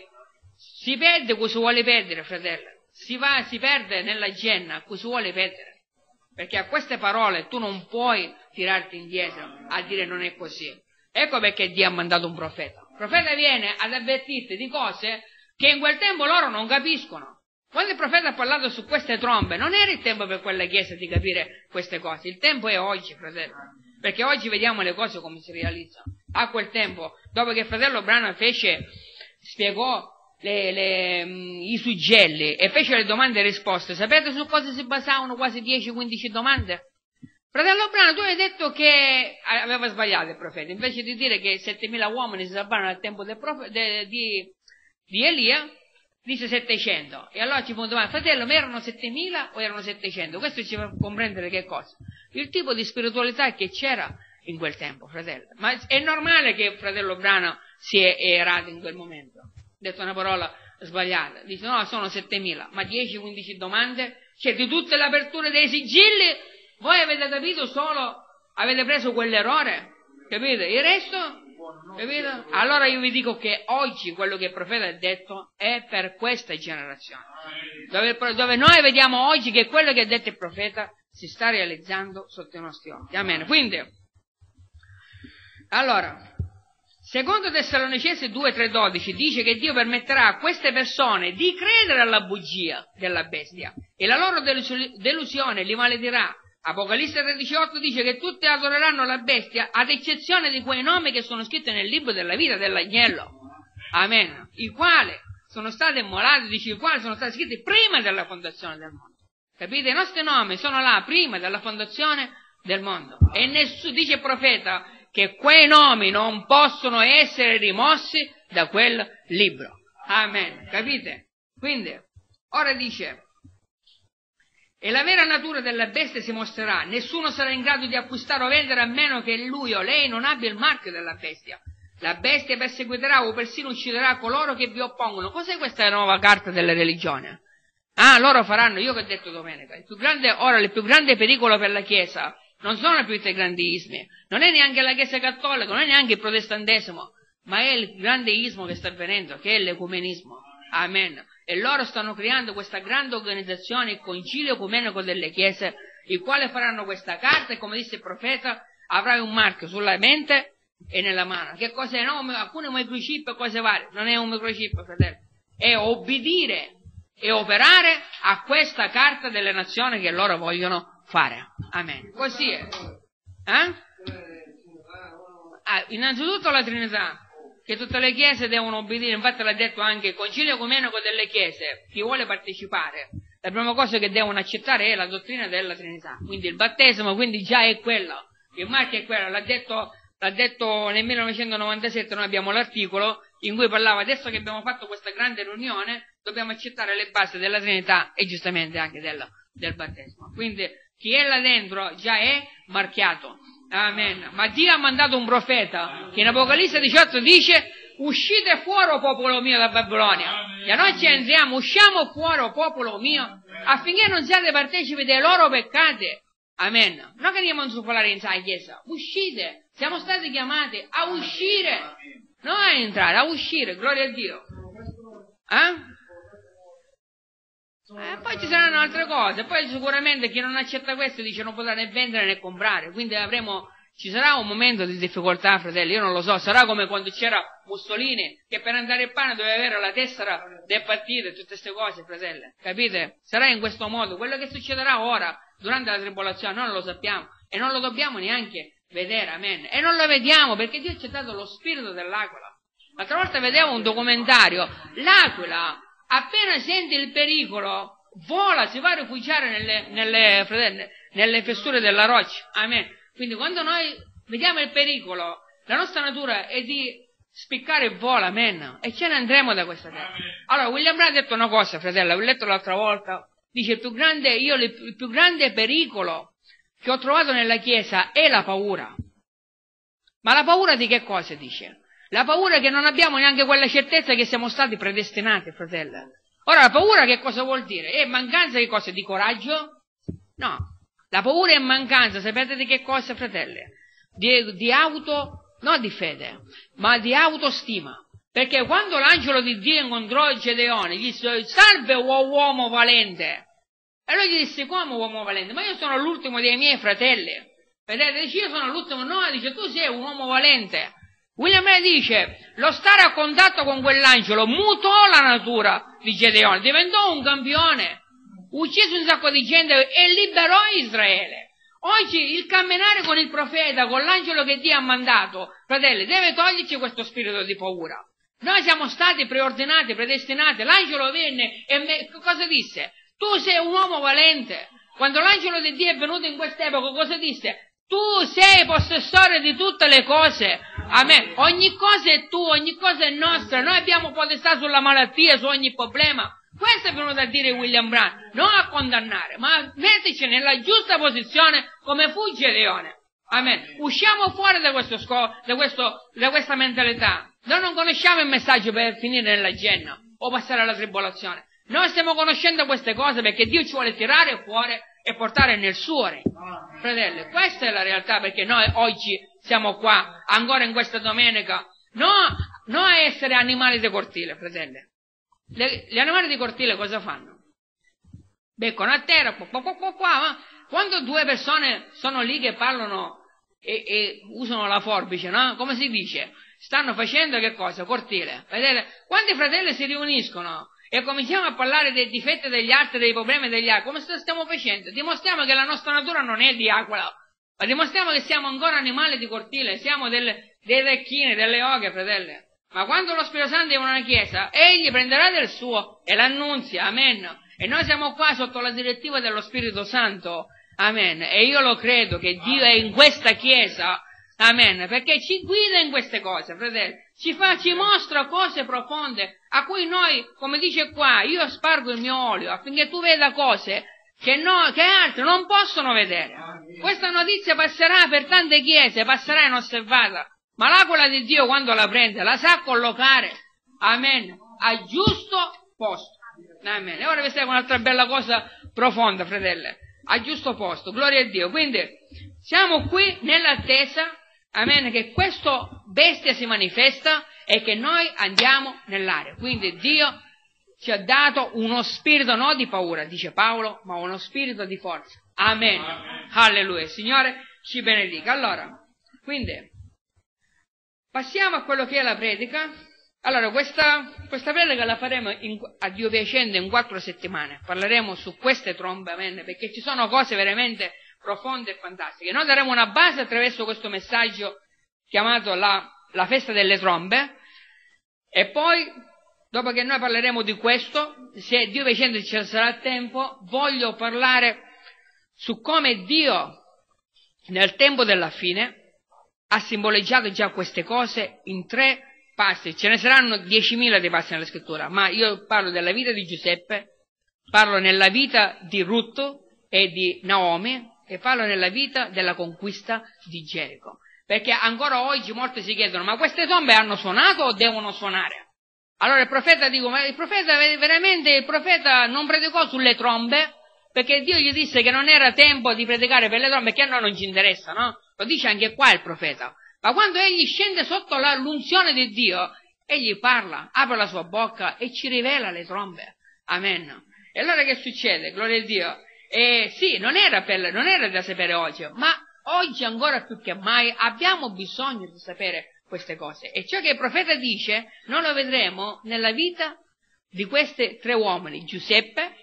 Si perde cui si vuole perdere, fratello. Si va, si perde nella genna a cui si vuole perdere, perché a queste parole tu non puoi tirarti indietro a dire non è così. Ecco perché Dio ha mandato un profeta. Il profeta viene ad avvertirti di cose che in quel tempo loro non capiscono. Quando il profeta ha parlato su queste trombe, non era il tempo per quella chiesa di capire queste cose, il tempo è oggi, fratello, perché oggi vediamo le cose come si realizzano. A quel tempo, dopo che il fratello Branham fece, spiegò Le, le, i suggelli e fece le domande e risposte, sapete su cosa si basavano quasi dieci quindici domande? Fratello Branham, tu hai detto che aveva sbagliato il profeta, invece di dire che settemila uomini si salvarono al tempo del profe, de, di, di Elia, dice settecento. E allora ci può domandare, fratello, ma erano settemila o erano settecento? Questo ci fa comprendere che cosa? Il tipo di spiritualità che c'era in quel tempo, fratello. Ma è normale che il fratello Branham si è erato in quel momento. Detto una parola sbagliata, dice no, sono settemila, ma dieci quindici domande, cioè di tutte le aperture dei sigilli, voi avete capito solo, avete preso quell'errore, capite? Il resto, capite? Allora io vi dico che oggi quello che il profeta ha detto è per questa generazione, dove, dove noi vediamo oggi che quello che ha detto il profeta si sta realizzando sotto i nostri occhi, amen. Quindi, allora, secondo Tessalonicesi due, tre, dodici dice che Dio permetterà a queste persone di credere alla bugia della bestia e la loro delusione li maledirà. Apocalisse tredici, otto dice che tutti adoreranno la bestia ad eccezione di quei nomi che sono scritti nel libro della vita dell'agnello. Amen. I quali sono stati immolati, dice i quali sono stati scritti prima della fondazione del mondo. Capite? I nostri nomi sono là prima della fondazione del mondo. E nessuno, dice il profeta, che quei nomi non possono essere rimossi da quel libro. Amen. Capite? Quindi, Ora dice, e la vera natura della bestia si mostrerà, nessuno sarà in grado di acquistare o vendere a meno che lui o lei non abbia il marchio della bestia. La bestia perseguiterà o persino ucciderà coloro che vi oppongono. Cos'è questa nuova carta della religione? Ah, loro faranno, io che ho detto domenica, il più grande, ora il più grande pericolo per la Chiesa non sono più i grandi ismi, non è neanche la Chiesa cattolica, non è neanche il protestantesimo, ma è il grande ismo che sta avvenendo, che è l'ecumenismo. Amen. E loro stanno creando questa grande organizzazione, il Concilio Ecumenico delle Chiese, il quale faranno questa carta e, come disse il profeta, avrai un marchio sulla mente e nella mano. Che cos'è? No, alcune microchip e cose varie. Non è un microchip, fratello. È obbedire e operare a questa carta delle nazioni che loro vogliono fare. Amen. Così è. Eh? Ah, innanzitutto la Trinità, che tutte le chiese devono obbedire, infatti l'ha detto anche il Concilio Ecumenico delle Chiese, chi vuole partecipare, la prima cosa che devono accettare è la dottrina della Trinità, quindi il battesimo, quindi già è quello, il marchio è quello, l'ha detto, l'ha detto nel millenovecentonovantasette, noi abbiamo l'articolo in cui parlava, adesso che abbiamo fatto questa grande riunione, dobbiamo accettare le basi della Trinità e giustamente anche del, del battesimo, quindi chi è là dentro già è marchiato. Amen. Ma Dio ha mandato un profeta che in Apocalisse diciotto dice: uscite fuori, o popolo mio, da Babilonia. E noi ci entriamo, usciamo fuori, o popolo mio, affinché non siate partecipi dei loro peccati. Amen. Non che andiamo a insufflare in sa chiesa, uscite, siamo stati chiamati a uscire, non a entrare, a uscire, gloria a Dio. Eh? E poi ci saranno altre cose, poi sicuramente chi non accetta questo dice non potrà né vendere né comprare, quindi avremo, ci sarà un momento di difficoltà, fratelli, io non lo so, sarà come quando c'era Mussolini che per andare in pane doveva avere la tessera del partito e tutte queste cose, fratelli, capite? Sarà in questo modo, quello che succederà ora, durante la tribolazione, noi non lo sappiamo e non lo dobbiamo neanche vedere, amen, e non lo vediamo perché Dio ci ha dato lo spirito dell'aquila. L'altra volta vedevo un documentario, l'aquila appena sente il pericolo, vola, si va a rifugiare nelle, nelle, fratelli, nelle fessure della roccia. Amen. Quindi quando noi vediamo il pericolo, la nostra natura è di spiccare e vola, amen. E ce ne andremo da questa terra. Allora, William Branham ha detto una cosa, fratello, l'ho letto l'altra volta. Dice, il più grande, io, il più grande pericolo che ho trovato nella Chiesa è la paura. Ma la paura di che cosa, dice? La paura è che non abbiamo neanche quella certezza che siamo stati predestinati, fratelli. Ora, la paura che cosa vuol dire? È mancanza di cosa? Di coraggio? No. La paura è mancanza, sapete di che cosa, fratelli? Di, di auto, non di fede, ma di autostima. Perché quando l'angelo di Dio incontrò Gedeone, gli disse, salve uomo valente. E lui gli disse, come uomo valente? Ma io sono l'ultimo dei miei fratelli. Vedete, dice, io sono l'ultimo. No, dice, tu sei un uomo valente. William Branham dice, lo stare a contatto con quell'angelo mutò la natura di Gedeone, diventò un campione, uccise un sacco di gente e liberò Israele. Oggi il camminare con il profeta, con l'angelo che Dio ha mandato, fratelli, deve toglierci questo spirito di paura. Noi siamo stati preordinati, predestinati, l'angelo venne e me, cosa disse? Tu sei un uomo valente. Quando l'angelo di Dio è venuto in quest'epoca, cosa disse? Tu sei possessore di tutte le cose. Amen. Ogni cosa è tua, ogni cosa è nostra. Noi abbiamo potestà sulla malattia, su ogni problema. Questo è venuto a dire William Branham. Non a condannare, ma a metterci nella giusta posizione come fu Gedeone. Amen. Usciamo fuori da questo scopo, da questo, da questa mentalità. Noi non conosciamo il messaggio per finire nella genna o passare alla tribolazione. Noi stiamo conoscendo queste cose perché Dio ci vuole tirare fuori e portare nel suo regno. Fratelli, questa è la realtà, perché noi oggi siamo qua, ancora in questa domenica, no, non a essere animali di cortile, fratelli. Le, gli animali di cortile cosa fanno? Beccano a terra, qua, qua, qua, qua, ma quando due persone sono lì che parlano e, e usano la forbice, no? Come si dice? Stanno facendo che cosa? Cortile. Vedete? Quando i fratelli si riuniscono e cominciamo a parlare dei difetti degli altri, dei problemi degli altri, come stiamo facendo? Dimostriamo che la nostra natura non è di aquila, ma dimostriamo che siamo ancora animali di cortile, siamo delle, dei recchini, delle oche, fratelli. Ma quando lo Spirito Santo è in una chiesa, egli prenderà del suo e l'annunzia, amen. E noi siamo qua sotto la direttiva dello Spirito Santo, amen. E io lo credo che Dio è in questa chiesa, amen, perché ci guida in queste cose, fratelli. ci fa, ci mostra cose profonde a cui noi, come dice qua, io spargo il mio olio affinché tu veda cose che, no, che altri non possono vedere. Questa notizia passerà per tante chiese, passerà inosservata, ma l'aquila di Dio quando la prende la sa collocare, amen, al giusto posto. Amen. E ora vi spiego un'altra bella cosa profonda, fratelli, al giusto posto, gloria a Dio. Quindi siamo qui nell'attesa, amen, che questo bestia si manifesta e che noi andiamo nell'aria. Quindi Dio ci ha dato uno spirito non di paura, dice Paolo, ma uno spirito di forza. Amen. Amen. Alleluia. Signore ci benedica. Allora, quindi passiamo a quello che è la predica. Allora, questa, questa predica la faremo in, a Dio piacendo in quattro settimane. Parleremo su queste trombe, amen, perché ci sono cose veramente profonde e fantastiche. Noi daremo una base attraverso questo messaggio chiamato la, la festa delle trombe, e poi, dopo che noi parleremo di questo, se Dio piacendo ci sarà tempo, voglio parlare su come Dio, nel tempo della fine, ha simboleggiato già queste cose in tre passi. Ce ne saranno diecimila dei passi nella scrittura, ma io parlo della vita di Giuseppe, parlo nella vita di Ruth e di Naomi, e parlo nella vita della conquista di Gerico. Perché ancora oggi molti si chiedono, ma queste tombe hanno suonato o devono suonare? Allora il profeta, dico, ma il profeta veramente, il profeta non predicò sulle trombe, perché Dio gli disse che non era tempo di predicare per le trombe, che a noi non ci interessa, no? Lo dice anche qua il profeta. Ma quando egli scende sotto la, l'unzione di Dio, egli parla, apre la sua bocca e ci rivela le trombe. Amen. E allora che succede? Gloria a Dio. E sì, non era, per, non era da sapere oggi, ma oggi ancora più che mai abbiamo bisogno di sapere queste cose. E ciò che il profeta dice, noi lo vedremo nella vita di questi tre uomini, Giuseppe,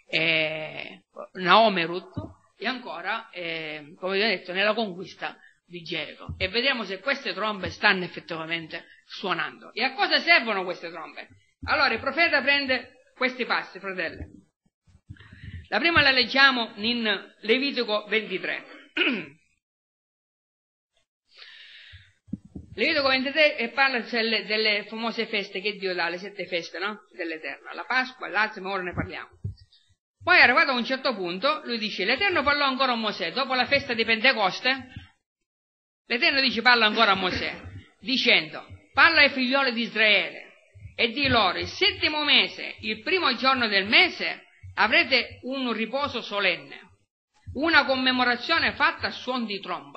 eh, Naomi e Ruth, e ancora, eh, come vi ho detto, nella conquista di Gerico. E vedremo se queste trombe stanno effettivamente suonando. E a cosa servono queste trombe? Allora, il profeta prende questi passi, fratelli. La prima la leggiamo in Levitico ventitré. Levitico ventitré e parla delle, delle famose feste che Dio dà, le sette feste, no? Dell'Eterno. La Pasqua, l'Alzimo, ora ne parliamo. Poi arrivato a un certo punto, lui dice, l'Eterno parlò ancora a Mosè, dopo la festa di Pentecoste, l'Eterno dice, parla ancora a Mosè, dicendo, parla ai figlioli di Israele e di loro, il settimo mese, il primo giorno del mese, avrete un riposo solenne, una commemorazione fatta a suon di tromba,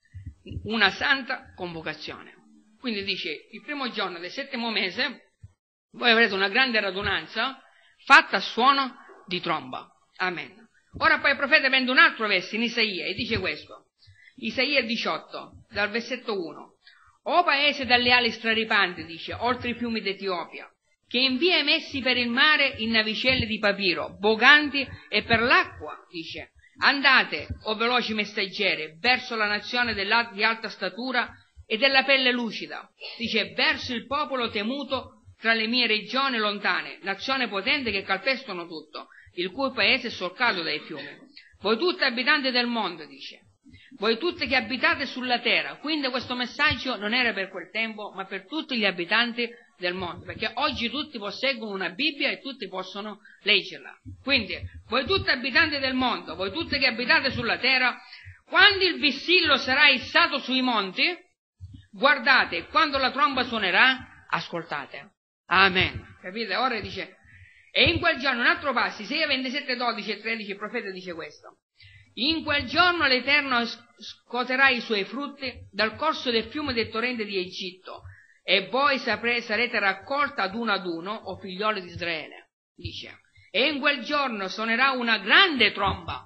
una santa convocazione. Quindi dice, il primo giorno del settimo mese, voi avrete una grande radunanza fatta a suono di tromba. Amen. Ora poi il profeta prende un altro verso in Isaia e dice questo. Isaia diciotto, dal versetto uno. O paese dalle ali straripanti, dice, oltre i fiumi d'Etiopia, che invia i messi per il mare in navicelle di papiro, boganti e per l'acqua, dice, andate, o veloci messaggeri, verso la nazione di alta statura e della pelle lucida, dice, verso il popolo temuto tra le mie regioni lontane, nazione potente che calpestano tutto, il cui paese è solcato dai fiumi. Voi tutti abitanti del mondo, dice, voi tutti che abitate sulla terra. Quindi questo messaggio non era per quel tempo, ma per tutti gli abitanti del mondo, perché oggi tutti posseggono una Bibbia e tutti possono leggerla. Quindi, voi tutti abitanti del mondo, voi tutti che abitate sulla terra, quando il vessillo sarà issato sui monti, guardate, quando la tromba suonerà, ascoltate. Amen. Capite? Ora dice, e in quel giorno, un altro passo, Isaia ventisette, dodici e tredici, il profeta dice questo. In quel giorno l'Eterno scuoterà i suoi frutti dal corso del fiume del torrente di Egitto, e voi sapre, sarete raccolti ad uno ad uno, o figlioli di Israele, dice. E in quel giorno suonerà una grande tromba,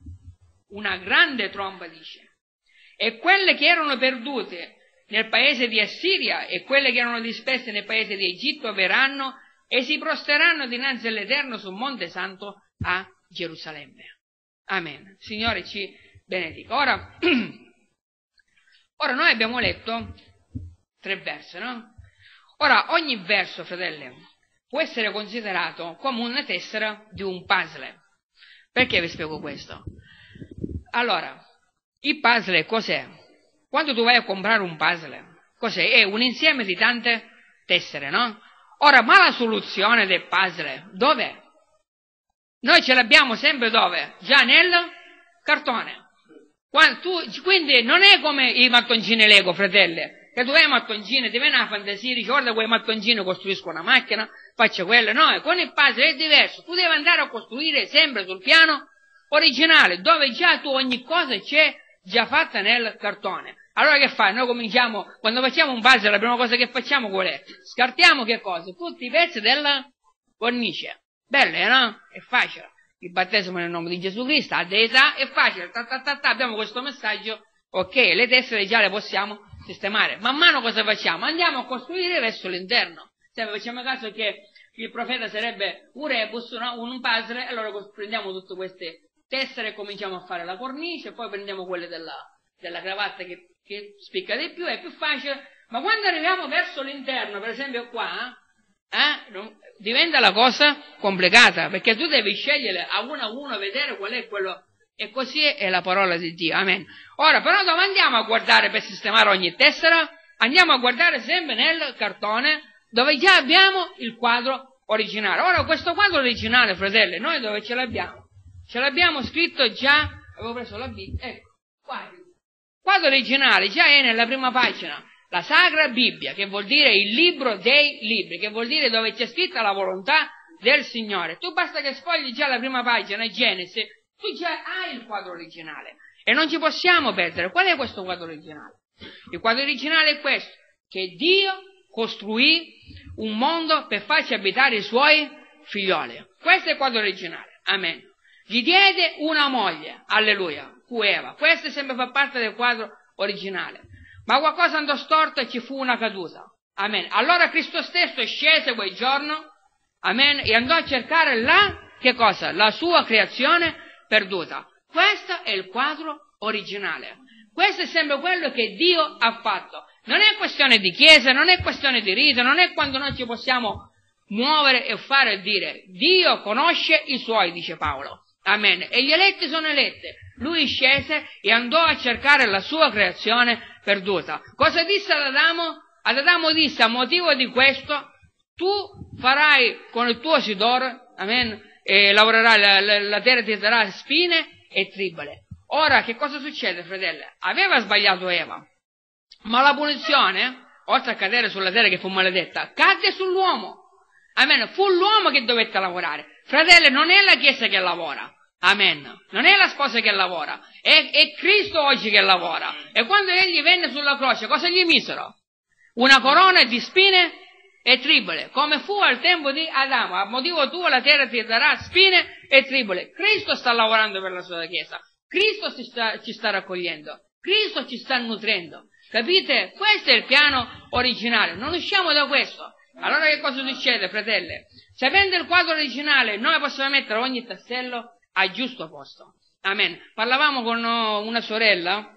una grande tromba, dice. E quelle che erano perdute nel paese di Assiria e quelle che erano disperse nel paese di Egitto verranno e si prostreranno dinanzi all'Eterno sul Monte Santo a Gerusalemme. Amen. Signore ci benedica. Ora, ora noi abbiamo letto tre versi, no? Ora, ogni verso, fratelli, può essere considerato come una tessera di un puzzle. Perché vi spiego questo? Allora, il puzzle cos'è? Quando tu vai a comprare un puzzle, cos'è? È un insieme di tante tessere, no? Ora, ma la soluzione del puzzle dov'è? Noi ce l'abbiamo sempre dove? Già nel cartone. Quando tu, quindi non è come i mattoncini Lego, fratelli, che tu hai i mattoncini, ti viene la fantasia, dici guarda quei mattoncini costruisco una macchina, faccio quello. No, con il puzzle è diverso. Tu devi andare a costruire sempre sul piano originale, dove già tu ogni cosa c'è già fatta nel cartone. Allora che fai? Noi cominciamo, quando facciamo un puzzle, la prima cosa che facciamo qual è? Scartiamo che cosa? Tutti i pezzi della cornice. Belle, no? È facile. Il battesimo nel nome di Gesù Cristo, a deità, è facile. Ta, ta, ta, ta, abbiamo questo messaggio, ok, le tessere già le possiamo sistemare. Man mano cosa facciamo? Andiamo a costruire verso l'interno. Se facciamo caso che il profeta sarebbe un rebus, no? un puzzle, allora prendiamo tutte queste tessere e cominciamo a fare la cornice, poi prendiamo quelle della, della cravatta che, che spicca di più, è più facile. Ma quando arriviamo verso l'interno, per esempio qua, eh, non, diventa la cosa complicata, perché tu devi scegliere a uno a uno, vedere qual è quello, e così è la parola di Dio, amen. Ora, però dove andiamo a guardare per sistemare ogni tessera? Andiamo a guardare sempre nel cartone, dove già abbiamo il quadro originale. Ora, questo quadro originale, fratelli, noi dove ce l'abbiamo? Ce l'abbiamo scritto già, avevo preso la Bibbia, ecco, qua, quadro originale, già è nella prima pagina. La Sacra Bibbia, che vuol dire il libro dei libri, che vuol dire dove c'è scritta la volontà del Signore. Tu basta che sfogli già la prima pagina, Genesi, tu già hai il quadro originale. E non ci possiamo perdere. Qual è questo quadro originale? Il quadro originale è questo, che Dio costruì un mondo per farci abitare i Suoi figlioli. Questo è il quadro originale. Amen. Gli diede una moglie, alleluia, fu Eva. Questo sempre fa parte del quadro originale. Ma qualcosa andò storto e ci fu una caduta. Amen. Allora Cristo stesso scese quel giorno, amen, e andò a cercare la, che cosa? La sua creazione perduta. Questo è il quadro originale. Questo è sempre quello che Dio ha fatto. Non è questione di chiesa, non è questione di rito, non è quando noi ci possiamo muovere e fare e dire. Dio conosce i Suoi, dice Paolo. Amen. E gli eletti sono eletti. Lui scese e andò a cercare la sua creazione perduta. Cosa disse ad Adamo? Ad Adamo disse, a motivo di questo, tu farai con il tuo sidore, amen, e lavorerai, la, la, la terra ti darà spine e tribole. Ora, che cosa succede, fratelli? Aveva sbagliato Eva, ma la punizione, oltre a cadere sulla terra che fu maledetta, cadde sull'uomo. Amen. Fu l'uomo che dovette lavorare. Fratelli, non è la Chiesa che lavora. Amen. Non è la sposa che lavora, è, è Cristo oggi che lavora. E quando Egli venne sulla croce, cosa gli misero? Una corona di spine e tribole, come fu al tempo di Adamo. A motivo tuo la terra ti darà spine e tribole. Cristo sta lavorando per la sua Chiesa. Cristo ci sta, ci sta raccogliendo. Cristo ci sta nutrendo. Capite? Questo è il piano originale. Non usciamo da questo. Allora che cosa succede, fratelli? Sapendo il quadro originale, noi possiamo mettere ogni tassello al giusto posto. Amen. Parlavamo con una sorella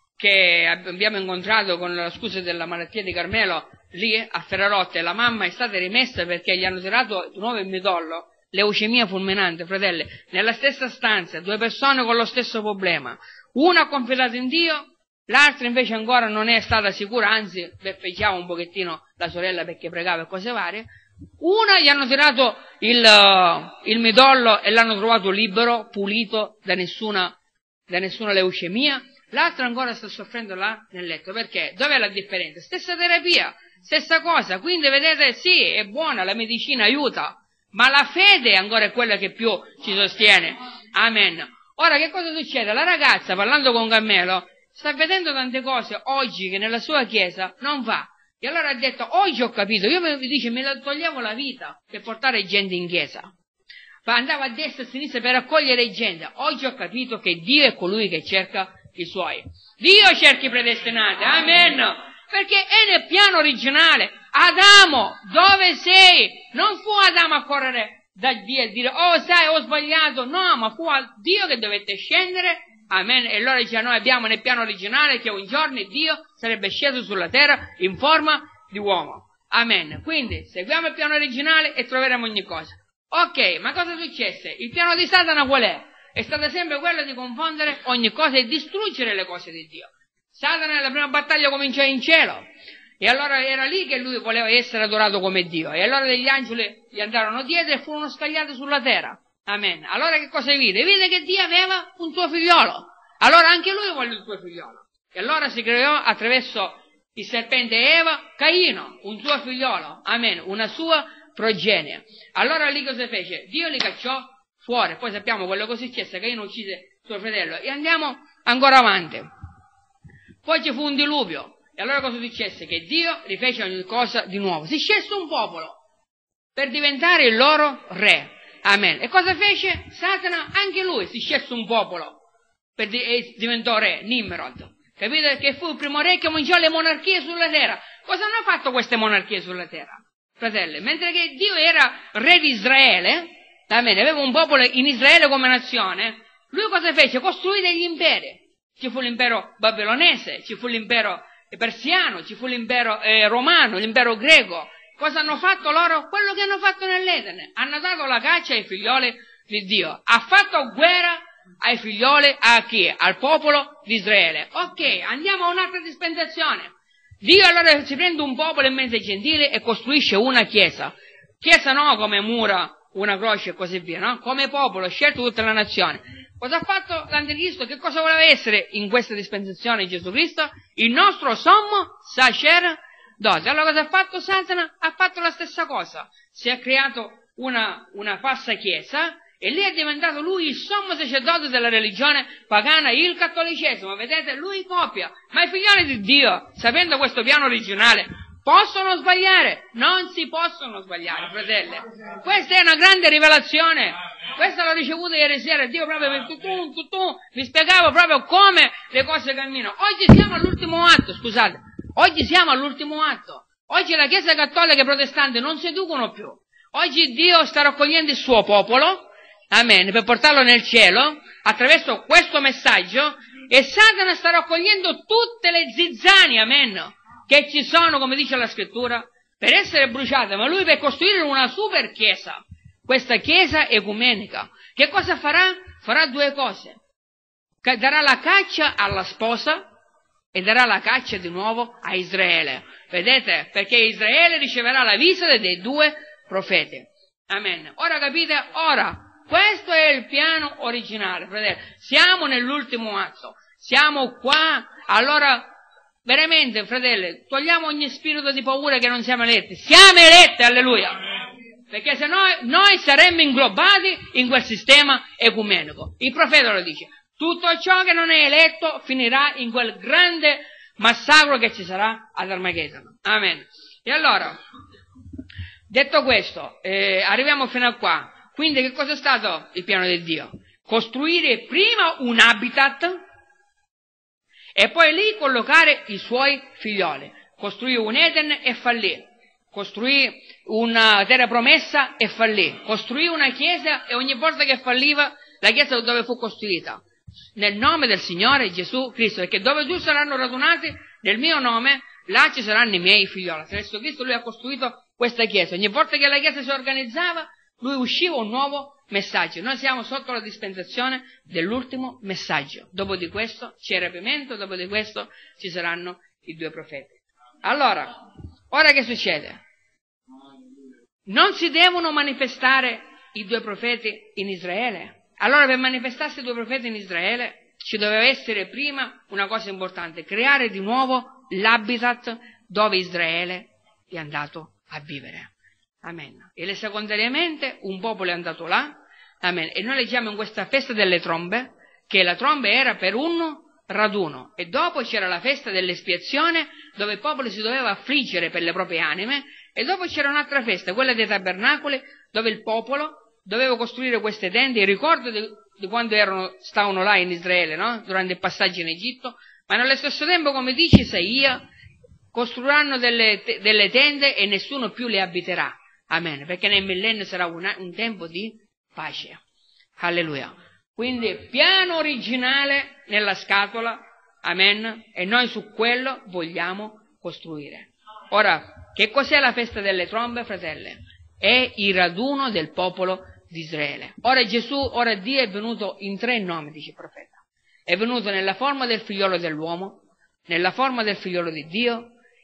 che abbiamo incontrato con la scusa della malattia di Carmelo lì a Ferrarotte. La mamma è stata rimessa perché gli hanno tirato di nuovo il midollo, leucemia fulminante, fratelli, nella stessa stanza, due persone con lo stesso problema. Una ha confidato in Dio, l'altra invece ancora non è stata sicura, anzi beffeggiava un pochettino la sorella perché pregava e cose varie. Una gli hanno tirato il, uh, il midollo e l'hanno trovato libero, pulito, da nessuna, da nessuna leucemia. L'altra ancora sta soffrendo là nel letto. Perché? Dov'è la differenza? Stessa terapia, stessa cosa. Quindi vedete, sì, è buona, la medicina aiuta, ma la fede ancora è quella che più ci sostiene. Amen. Ora che cosa succede? La ragazza, parlando con Carmelo, sta vedendo tante cose oggi che nella sua chiesa non va. E allora ha detto, oggi ho capito, io mi dice, me la toglievo la vita per portare gente in chiesa. Andavo a destra e a sinistra per accogliere gente. Oggi ho capito che Dio è colui che cerca i Suoi. Dio cerca i predestinati, amen. Perché è nel piano originale. Adamo, dove sei? Non fu Adamo a correre da Dio e dire, oh sai, ho sbagliato. No, ma fu Dio che dovette scendere. Amen. E allora dice, noi abbiamo nel piano originale che un giorno Dio sarebbe sceso sulla terra in forma di uomo. Amen. Quindi seguiamo il piano originale e troveremo ogni cosa. Ok, ma cosa successe? Il piano di Satana qual è? È stato sempre quello di confondere ogni cosa e distruggere le cose di Dio. Satana nella prima battaglia cominciò in cielo. E allora era lì che lui voleva essere adorato come Dio. E allora degli angeli gli andarono dietro e furono scagliati sulla terra. Amen. Allora che cosa vide? Vide che Dio aveva un suo figliolo. Allora anche lui vuole il suo figliolo. E allora si creò attraverso il serpente Eva, Caino, un suo figliolo. Amen. Una sua progenie. Allora lì cosa fece? Dio li cacciò fuori. Poi sappiamo quello che successe. Caino uccise suo fratello. E andiamo ancora avanti. Poi ci fu un diluvio. E allora cosa successe? Che Dio rifece ogni cosa di nuovo. Si scelse un popolo per diventare il loro re. Amen. E cosa fece? Satana, anche lui, si scelse un popolo per di- e diventò re, Nimrod. Capite? Che fu il primo re che cominciò le monarchie sulla terra. Cosa hanno fatto queste monarchie sulla terra? Fratelli, mentre che Dio era re di Israele, amen, aveva un popolo in Israele come nazione, lui cosa fece? Costruì degli imperi. Ci fu l'impero babilonese, ci fu l'impero persiano, ci fu l'impero eh, romano, l'impero greco. Cosa hanno fatto loro? Quello che hanno fatto nell'Edene. Hanno dato la caccia ai figlioli di Dio. Ha fatto guerra ai figlioli, a chi? Al popolo di Israele. Ok, andiamo a un'altra dispensazione. Dio allora si prende un popolo in mezzo ai gentili e costruisce una chiesa. Chiesa no come mura, una croce e così via, no? Come popolo, scelto tutta la nazione. Cosa ha fatto l'Anticristo? Che cosa voleva essere in questa dispensazione di Gesù Cristo? Il nostro sommo sacerdote. Allora cosa ha fatto Satana? Ha fatto la stessa cosa. Si è creato una, una falsa chiesa e lì è diventato lui il sommo sacerdote della religione pagana, il cattolicesimo. Vedete? Lui copia. Ma i figlioli di Dio, sapendo questo piano originale, possono sbagliare? Non si possono sbagliare, fratelli. Questa è una grande rivelazione. Questa l'ho ricevuta ieri sera. Dio proprio per tutto, tutto, mi spiegava proprio come le cose camminano. Oggi siamo all'ultimo atto, scusate. Oggi siamo all'ultimo atto. Oggi la Chiesa Cattolica e i protestanti non si educano più. Oggi Dio sta raccogliendo il suo popolo, amen, per portarlo nel cielo, attraverso questo messaggio, e Satana sta raccogliendo tutte le zizzanie, amen, che ci sono, come dice la scrittura, per essere bruciate, ma lui per costruire una super chiesa, questa chiesa ecumenica. Che cosa farà? Farà due cose. Darà la caccia alla sposa e darà la caccia di nuovo a Israele. Vedete? Perché Israele riceverà la visita dei due profeti. Amen. Ora capite? Ora, questo è il piano originale, fratelli. Siamo nell'ultimo atto. Siamo qua. Allora, veramente, fratelli, togliamo ogni spirito di paura che non siamo eletti. Siamo eletti, alleluia. Perché se noi, noi saremmo inglobati in quel sistema ecumenico. Il profeta lo dice. Tutto ciò che non è eletto finirà in quel grande massacro che ci sarà ad Armageddon. Amen. E allora, detto questo, eh, arriviamo fino a qua. Quindi che cosa è stato il piano di Dio? Costruire prima un habitat e poi lì collocare i suoi figlioli. Costruì un Eden e fallì. Costruì una terra promessa e fallì. Costruì una chiesa e ogni volta che falliva la chiesa dove fu costruita? Nel nome del Signore Gesù Cristo, perché dove tu saranno radunati nel mio nome, là ci saranno i miei figlioli. Attraverso Cristo lui ha costruito questa chiesa. Ogni volta che la chiesa si organizzava, lui usciva un nuovo messaggio. Noi siamo sotto la dispensazione dell'ultimo messaggio. Dopo di questo c'è il rapimento, dopo di questo ci saranno i due profeti. Allora, ora che succede? Non si devono manifestare i due profeti in Israele. Allora per manifestarsi i due profeti in Israele ci doveva essere prima una cosa importante, creare di nuovo l'habitat dove Israele è andato a vivere. Amen. E secondariamente un popolo è andato là, amen. E noi leggiamo in questa festa delle trombe che la tromba era per un raduno e dopo c'era la festa dell'espiazione dove il popolo si doveva affliggere per le proprie anime e dopo c'era un'altra festa, quella dei tabernacoli, dove il popolo doveva costruire queste tende. Ricordo di, di quando erano, stavano là in Israele, no? Durante il passaggio in Egitto, ma nello stesso tempo, come dice Isaia, costruiranno delle, delle tende e nessuno più le abiterà. Amen. Perché nel millennio sarà una, un tempo di pace. Alleluia. Quindi piano originale nella scatola, amen, e noi su quello vogliamo costruire. Ora, che cos'è la festa delle trombe, fratelli? È il raduno del popolo di Israele. Ora Gesù, ora Dio è venuto in tre nomi, dice il profeta. È venuto nella forma del figliolo dell'uomo, nella forma del figliolo di Dio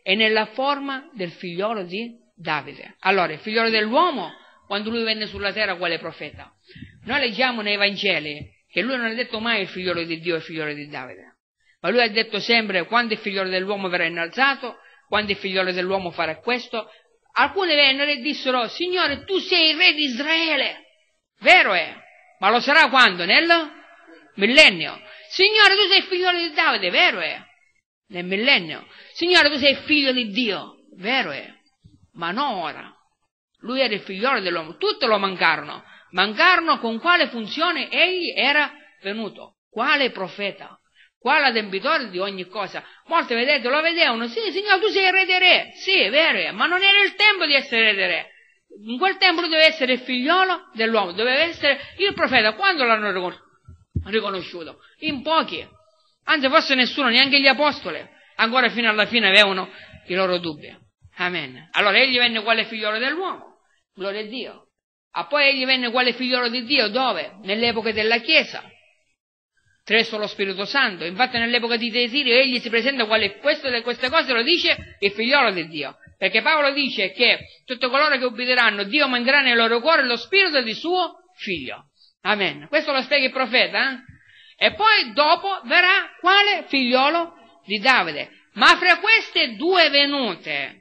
e nella forma del figliolo di Davide. Allora, il figliolo dell'uomo, quando lui venne sulla terra, quale profeta? Noi leggiamo nei Vangeli che lui non ha detto mai il figliolo di Dio e il figliolo di Davide, ma lui ha detto sempre quando il figliolo dell'uomo verrà innalzato, quando il figliolo dell'uomo farà questo. Alcuni vennero e dissero: Signore, tu sei il re di Israele. Vero è, ma lo sarà quando? Nel millennio. Signore, tu sei il figliolo di Davide. Vero è, nel millennio. Signore, tu sei il figlio di Dio. Vero è, ma non ora. Lui era il figliolo dell'uomo. Tutti lo mancarono. Mancarono con quale funzione egli era venuto. Quale profeta. Quale adempitore di ogni cosa. Molti, vedete, lo vedevano. Sì, Signore, tu sei il re dei re. Sì, è vero è, ma non era il tempo di essere re dei re. In quel tempo lui doveva essere il figliolo dell'uomo. Doveva essere il profeta. Quando l'hanno riconosciuto? In pochi. Anzi, forse nessuno, neanche gli apostoli. Ancora fino alla fine avevano i loro dubbi. Amen. Allora egli venne quale figliolo dell'uomo. Gloria a Dio. Ah, poi egli venne quale figliolo di Dio. Dove? Nell'epoca della Chiesa. Attraverso lo Spirito Santo. Infatti nell'epoca di Desirio egli si presenta quale questo di queste cose lo dice il figliolo di Dio. Perché Paolo dice che tutti coloro che ubbidiranno Dio manderà nel loro cuore lo spirito di suo figlio. Amen. Questo lo spiega il profeta. Eh? E poi dopo verrà quale figliolo di Davide. Ma fra queste due venute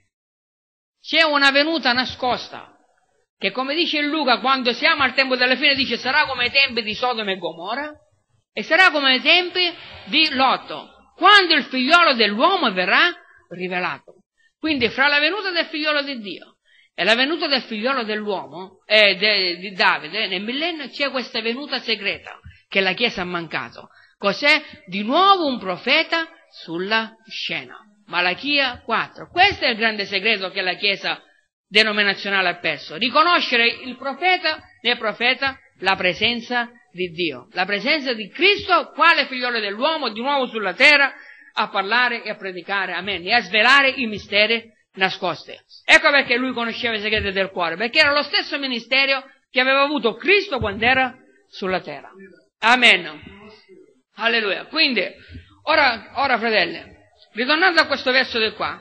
c'è una venuta nascosta. Che come dice Luca, quando siamo al tempo della fine, dice sarà come i tempi di Sodoma e Gomorra e sarà come i tempi di Lotto, quando il figliolo dell'uomo verrà rivelato. Quindi fra la venuta del figliolo di Dio e la venuta del figliolo dell'uomo, eh, de, di Davide, nel millennio c'è questa venuta segreta che la Chiesa ha mancato. Cos'è? Di nuovo un profeta sulla scena. Malachia quattro. Questo è il grande segreto che la Chiesa denominazionale ha perso. Riconoscere il profeta, nel profeta, la presenza di Dio. La presenza di Cristo, quale figliolo dell'uomo, di nuovo sulla terra, a parlare e a predicare, amen, e a svelare i misteri nascosti. Ecco perché lui conosceva i segreti del cuore, perché era lo stesso ministero che aveva avuto Cristo quando era sulla terra. Amen. Alleluia. Quindi, ora, ora fratelli, ritornando a questo verso di qua,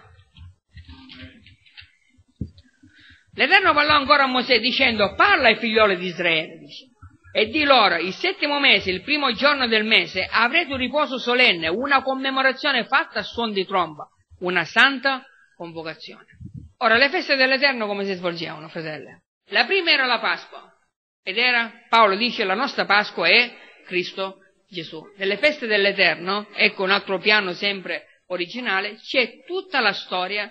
l'Eterno parlò ancora a Mosè dicendo: parla ai figlioli di Israele, dice, e di loro, il settimo mese, il primo giorno del mese, avrete un riposo solenne, una commemorazione fatta a suon di tromba, una santa convocazione. Ora, le feste dell'Eterno come si svolgevano, fratelli? La prima era la Pasqua, ed era, Paolo dice, la nostra Pasqua è Cristo Gesù. Nelle feste dell'Eterno, ecco un altro piano sempre originale, c'è tutta la storia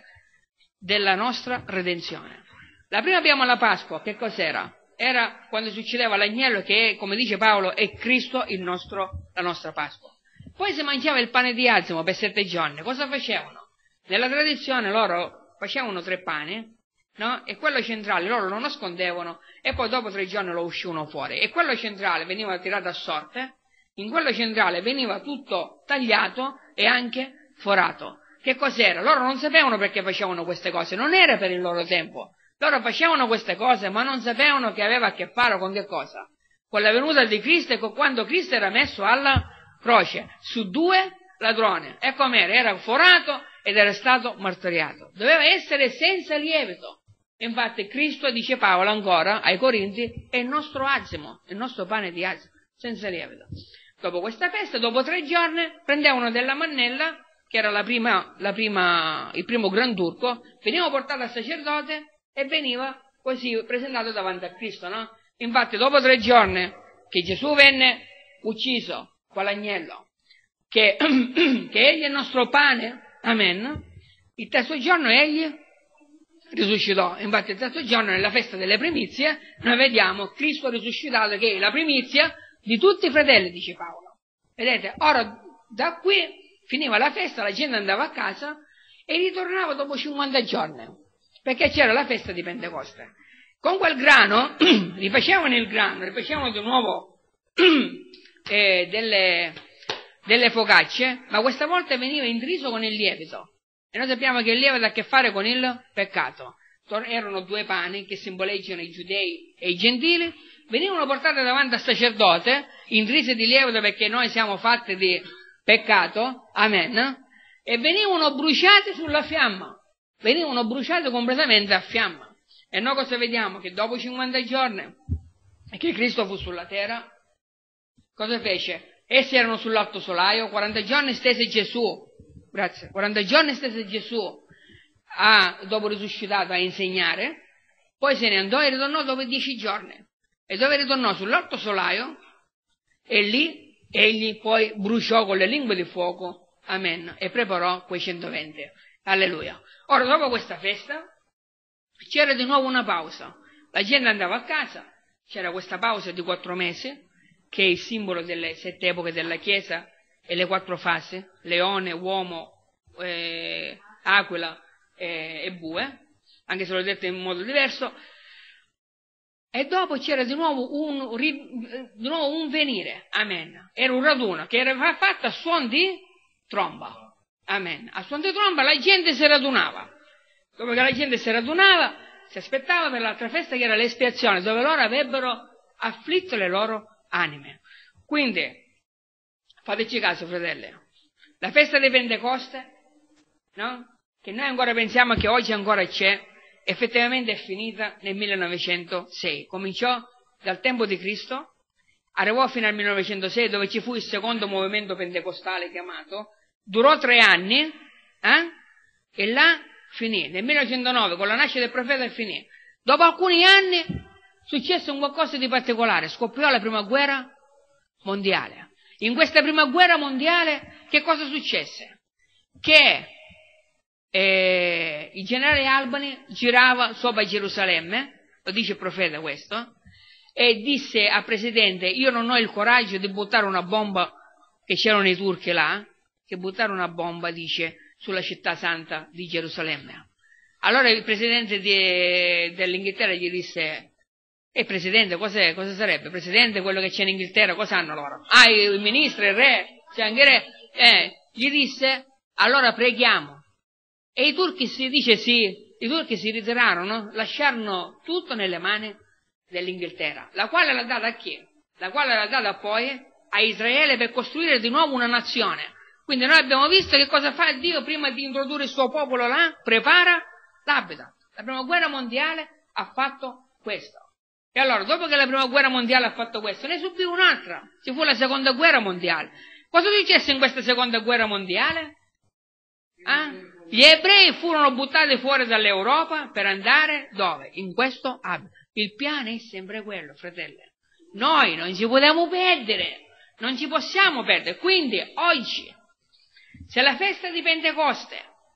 della nostra redenzione. La prima abbiamo la Pasqua, che cos'era? Era quando succedeva l'agnello che, come dice Paolo, è Cristo il nostro, la nostra Pasqua. Poi si mangiava il pane di azimo per sette giorni. Cosa facevano? Nella tradizione loro facevano tre pani, no? E quello centrale loro lo nascondevano e poi dopo tre giorni lo uscivano fuori. E quello centrale veniva tirato a sorte, in quello centrale veniva tutto tagliato e anche forato. Che cos'era? Loro non sapevano perché facevano queste cose, non era per il loro tempo. Loro facevano queste cose, ma non sapevano che aveva a che fare con che cosa? Con la venuta di Cristo e con quando Cristo era messo alla croce, su due ladroni. E com'era? Era forato ed era stato martoriato. Doveva essere senza lievito. Infatti Cristo, dice Paolo ancora ai Corinti, è il nostro azimo, il nostro pane di azimo, senza lievito. Dopo questa festa, dopo tre giorni, prendevano della mannella, che era la prima, la prima, il primo gran turco, veniva portato al sacerdote e veniva così presentato davanti a Cristo, no? Infatti dopo tre giorni che Gesù venne ucciso con l'agnello, che, che egli è il nostro pane, amen, il terzo giorno egli risuscitò. Infatti il terzo giorno nella festa delle primizie noi vediamo Cristo risuscitato che è la primizia di tutti i fratelli, dice Paolo. Vedete, ora da qui finiva la festa, la gente andava a casa e ritornava dopo cinquanta giorni. Perché c'era la festa di Pentecoste. Con quel grano, rifacevano il grano, rifacevano di nuovo eh, delle, delle focacce, ma questa volta veniva intriso con il lievito. E noi sappiamo che il lievito ha a che fare con il peccato. Erano due pani che simboleggiano i giudei e i gentili, venivano portate davanti al sacerdote, intrise di lievito perché noi siamo fatti di peccato, amen, e venivano bruciati sulla fiamma. venivano bruciate completamente a fiamma. E noi cosa vediamo? Che dopo cinquanta giorni che Cristo fu sulla terra, cosa fece? Essi erano sull'alto solaio, quaranta giorni stese Gesù, grazie, quaranta giorni stese Gesù, a, dopo risuscitato, a insegnare, poi se ne andò e ritornò dopo dieci giorni. E dove ritornò sull'alto solaio, e lì egli poi bruciò con le lingue di fuoco, amen, e preparò quei centoventi. Alleluia. Ora, dopo questa festa, c'era di nuovo una pausa. La gente andava a casa, c'era questa pausa di quattro mesi, che è il simbolo delle sette epoche della Chiesa e le quattro fasi, leone, uomo, eh, aquila eh, e bue, anche se l'ho detto in modo diverso. E dopo c'era di nuovo un, di nuovo un venire, amen. Era un raduno che era fatto a suon di tromba, amen. A suon di tromba la gente si radunava. Dopo che la gente si radunava, si aspettava per l'altra festa che era l'espiazione, dove loro avrebbero afflitto le loro anime. Quindi, fateci caso, fratelli, la festa di Pentecoste, no? Che noi ancora pensiamo che oggi ancora c'è, effettivamente è finita nel millenovecentosei. Cominciò dal tempo di Cristo, arrivò fino al millenovecentosei, dove ci fu il secondo movimento pentecostale chiamato, durò tre anni, eh? E là finì. Nel millenovecentonove, con la nascita del profeta, finì. Dopo alcuni anni successe un qualcosa di particolare, scoppiò la prima guerra mondiale. In questa prima guerra mondiale che cosa successe? Che eh, il generale Albany girava sopra Gerusalemme, lo dice il profeta questo, e disse al presidente: io non ho il coraggio di buttare una bomba, che c'erano i turchi là, che buttare una bomba, dice, sulla città santa di Gerusalemme. Allora il presidente di, dell'Inghilterra gli disse: e presidente, cos'è? Cosa sarebbe? Presidente, quello che c'è in Inghilterra, cosa hanno loro? Ah, il ministro, il re, c'è anche il re. Eh, gli disse: allora preghiamo. E i turchi si dice sì, i turchi si ritirarono, lasciarono tutto nelle mani dell'Inghilterra, la quale l'ha data a chi? La quale l'ha data poi a Israele per costruire di nuovo una nazione. Quindi noi abbiamo visto che cosa fa Dio prima di introdurre il suo popolo là, prepara l'abita. La prima guerra mondiale ha fatto questo. E allora, dopo che la prima guerra mondiale ha fatto questo, ne subì un'altra. Ci fu la seconda guerra mondiale. Cosa successe in questa seconda guerra mondiale? Ah? Gli ebrei furono buttati fuori dall'Europa per andare dove? In questo abito. Il piano è sempre quello, fratelli. Noi non ci possiamo perdere, non ci possiamo perdere. Quindi oggi, se la festa di Pentecoste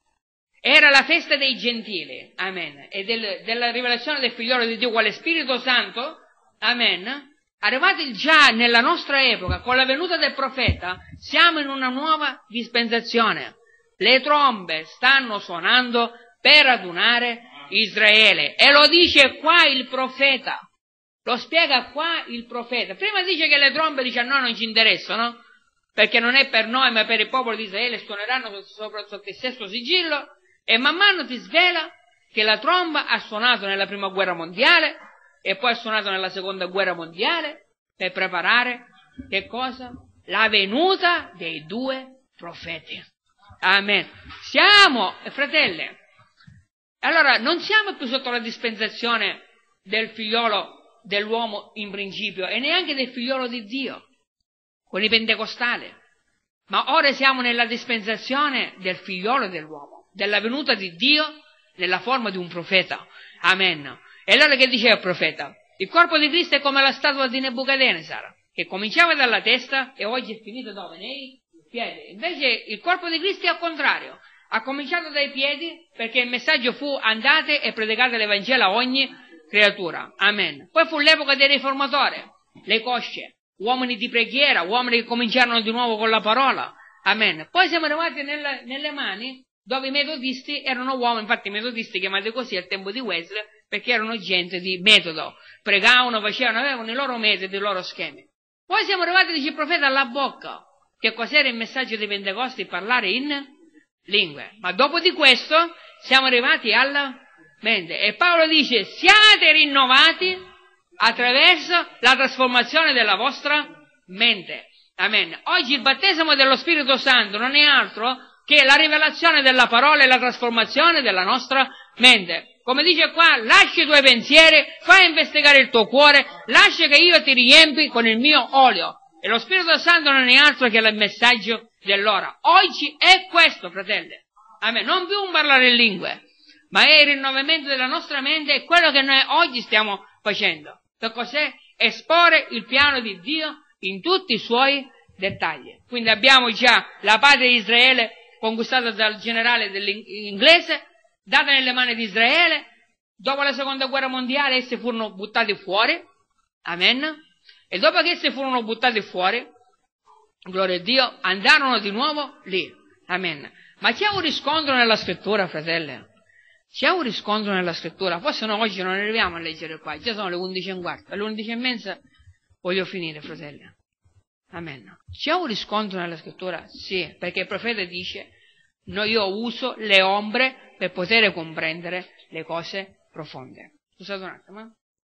era la festa dei gentili, amen, e del, della rivelazione del figliolo di Dio quale Spirito Santo, amen, arrivati già nella nostra epoca, con la venuta del profeta, siamo in una nuova dispensazione. Le trombe stanno suonando per radunare Israele. E lo dice qua il profeta. Lo spiega qua il profeta. Prima dice che le trombe, dice, a noi non ci interessano, perché non è per noi ma per il popolo di Israele, suoneranno sopra sotto il sesto sigillo. E man mano ti svela che la tromba ha suonato nella prima guerra mondiale e poi ha suonato nella seconda guerra mondiale per preparare che cosa? La venuta dei due profeti. Amen. Siamo, fratelli, allora non siamo più sotto la dispensazione del figliolo dell'uomo in principio e neanche del figliolo di Dio, con i pentecostali, ma ora siamo nella dispensazione del figliolo dell'uomo, della venuta di Dio nella forma di un profeta. Amen. E allora che diceva il profeta? Il corpo di Cristo è come la statua di Nebuchadnezzar, che cominciava dalla testa e oggi è finito dove? Nei piedi. Invece il corpo di Cristo è al contrario, ha cominciato dai piedi, perché il messaggio fu: andate e predicate l'Evangelo a ogni creatura. Amen. Poi fu l'epoca dei riformatori, le cosce, uomini di preghiera, uomini che cominciarono di nuovo con la parola. Amen. Poi siamo arrivati nella, nelle mani dove i metodisti erano uomini, infatti i metodisti chiamati così al tempo di Wesley, perché erano gente di metodo, pregavano, facevano, avevano i loro metodi, i loro schemi. Poi siamo arrivati, dice il profeta, alla bocca. Che cos'era il messaggio di Pentecoste? Parlare in lingue. Ma dopo di questo siamo arrivati alla mente. E Paolo dice: siate rinnovati attraverso la trasformazione della vostra mente. Amen. Oggi il battesimo dello Spirito Santo non è altro che è la rivelazione della parola e la trasformazione della nostra mente. Come dice qua, lascia i tuoi pensieri, fai investigare il tuo cuore, lascia che io ti riempi con il mio olio. E lo Spirito Santo non è altro che il messaggio dell'ora. Oggi è questo, fratelli. Amen. Non più un parlare in lingue, ma è il rinnovamento della nostra mente, è quello che noi oggi stiamo facendo. Che cos'è? Esporre il piano di Dio in tutti i suoi dettagli. Quindi abbiamo già la patria di Israele conquistata dal generale inglese, data nelle mani di Israele. Dopo la seconda guerra mondiale essi furono buttati fuori. Amen. E dopo che essi furono buttati fuori, gloria a Dio, andarono di nuovo lì. Amen. Ma c'è un riscontro nella scrittura, fratelli. C'è un riscontro nella scrittura. Forse noi oggi non arriviamo a leggere qua. Già sono le undici e un quarto. Alle undici e mezza voglio finire, fratelli. Amen. C'è un riscontro nella scrittura? Sì, perché il profeta dice: no, io uso le ombre per poter comprendere le cose profonde. Scusate un attimo.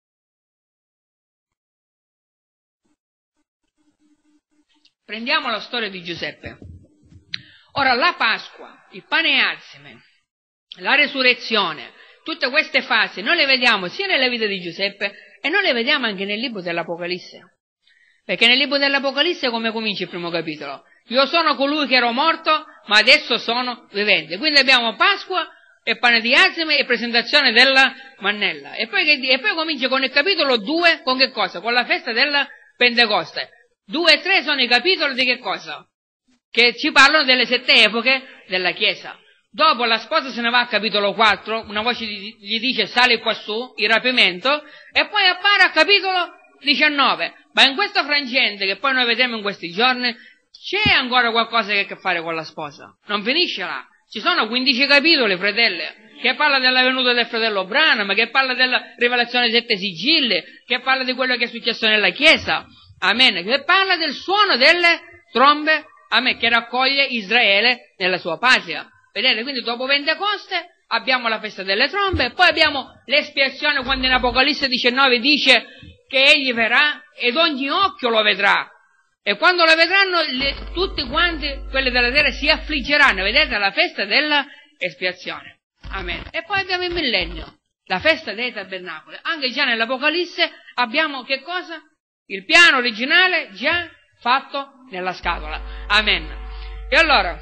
Prendiamo la storia di Giuseppe. Ora, la Pasqua, il pane e alzime, la resurrezione, tutte queste fasi, noi le vediamo sia nella vita di Giuseppe e noi le vediamo anche nel libro dell'Apocalisse. Perché nel libro dell'Apocalisse come comincia il primo capitolo? Io sono colui che ero morto, ma adesso sono vivente. Quindi abbiamo Pasqua e pane di alzime e presentazione della mannella. E poi, e poi comincia con il capitolo due, con che cosa? Con la festa della Pentecoste. due e tre sono i capitoli di che cosa? Che ci parlano delle sette epoche della Chiesa. Dopo la sposa se ne va al capitolo quattro, una voce gli dice sali qua su, il rapimento, e poi appare al capitolo diciannove. Ma in questo frangente, che poi noi vedremo in questi giorni, c'è ancora qualcosa che ha a che fare con la sposa. Non finisce là. Ci sono quindici capitoli, fratelli, che parla della venuta del fratello Branham, che parla della rivelazione dei sette sigilli, che parla di quello che è successo nella Chiesa. Amen. Che parla del suono delle trombe, amen, che raccoglie Israele nella sua patria. Vedete, quindi dopo Pentecoste abbiamo la festa delle trombe, poi abbiamo l'espiazione quando in Apocalisse diciannove dice che egli verrà ed ogni occhio lo vedrà. E quando lo vedranno le, tutti quanti, quelli della terra, si affliggeranno. Vedete, la festa dell'espiazione. Amen. E poi abbiamo il millennio, la festa dei tabernacoli. Anche già nell'Apocalisse abbiamo che cosa? Il piano originale già fatto nella scatola. Amen. E allora,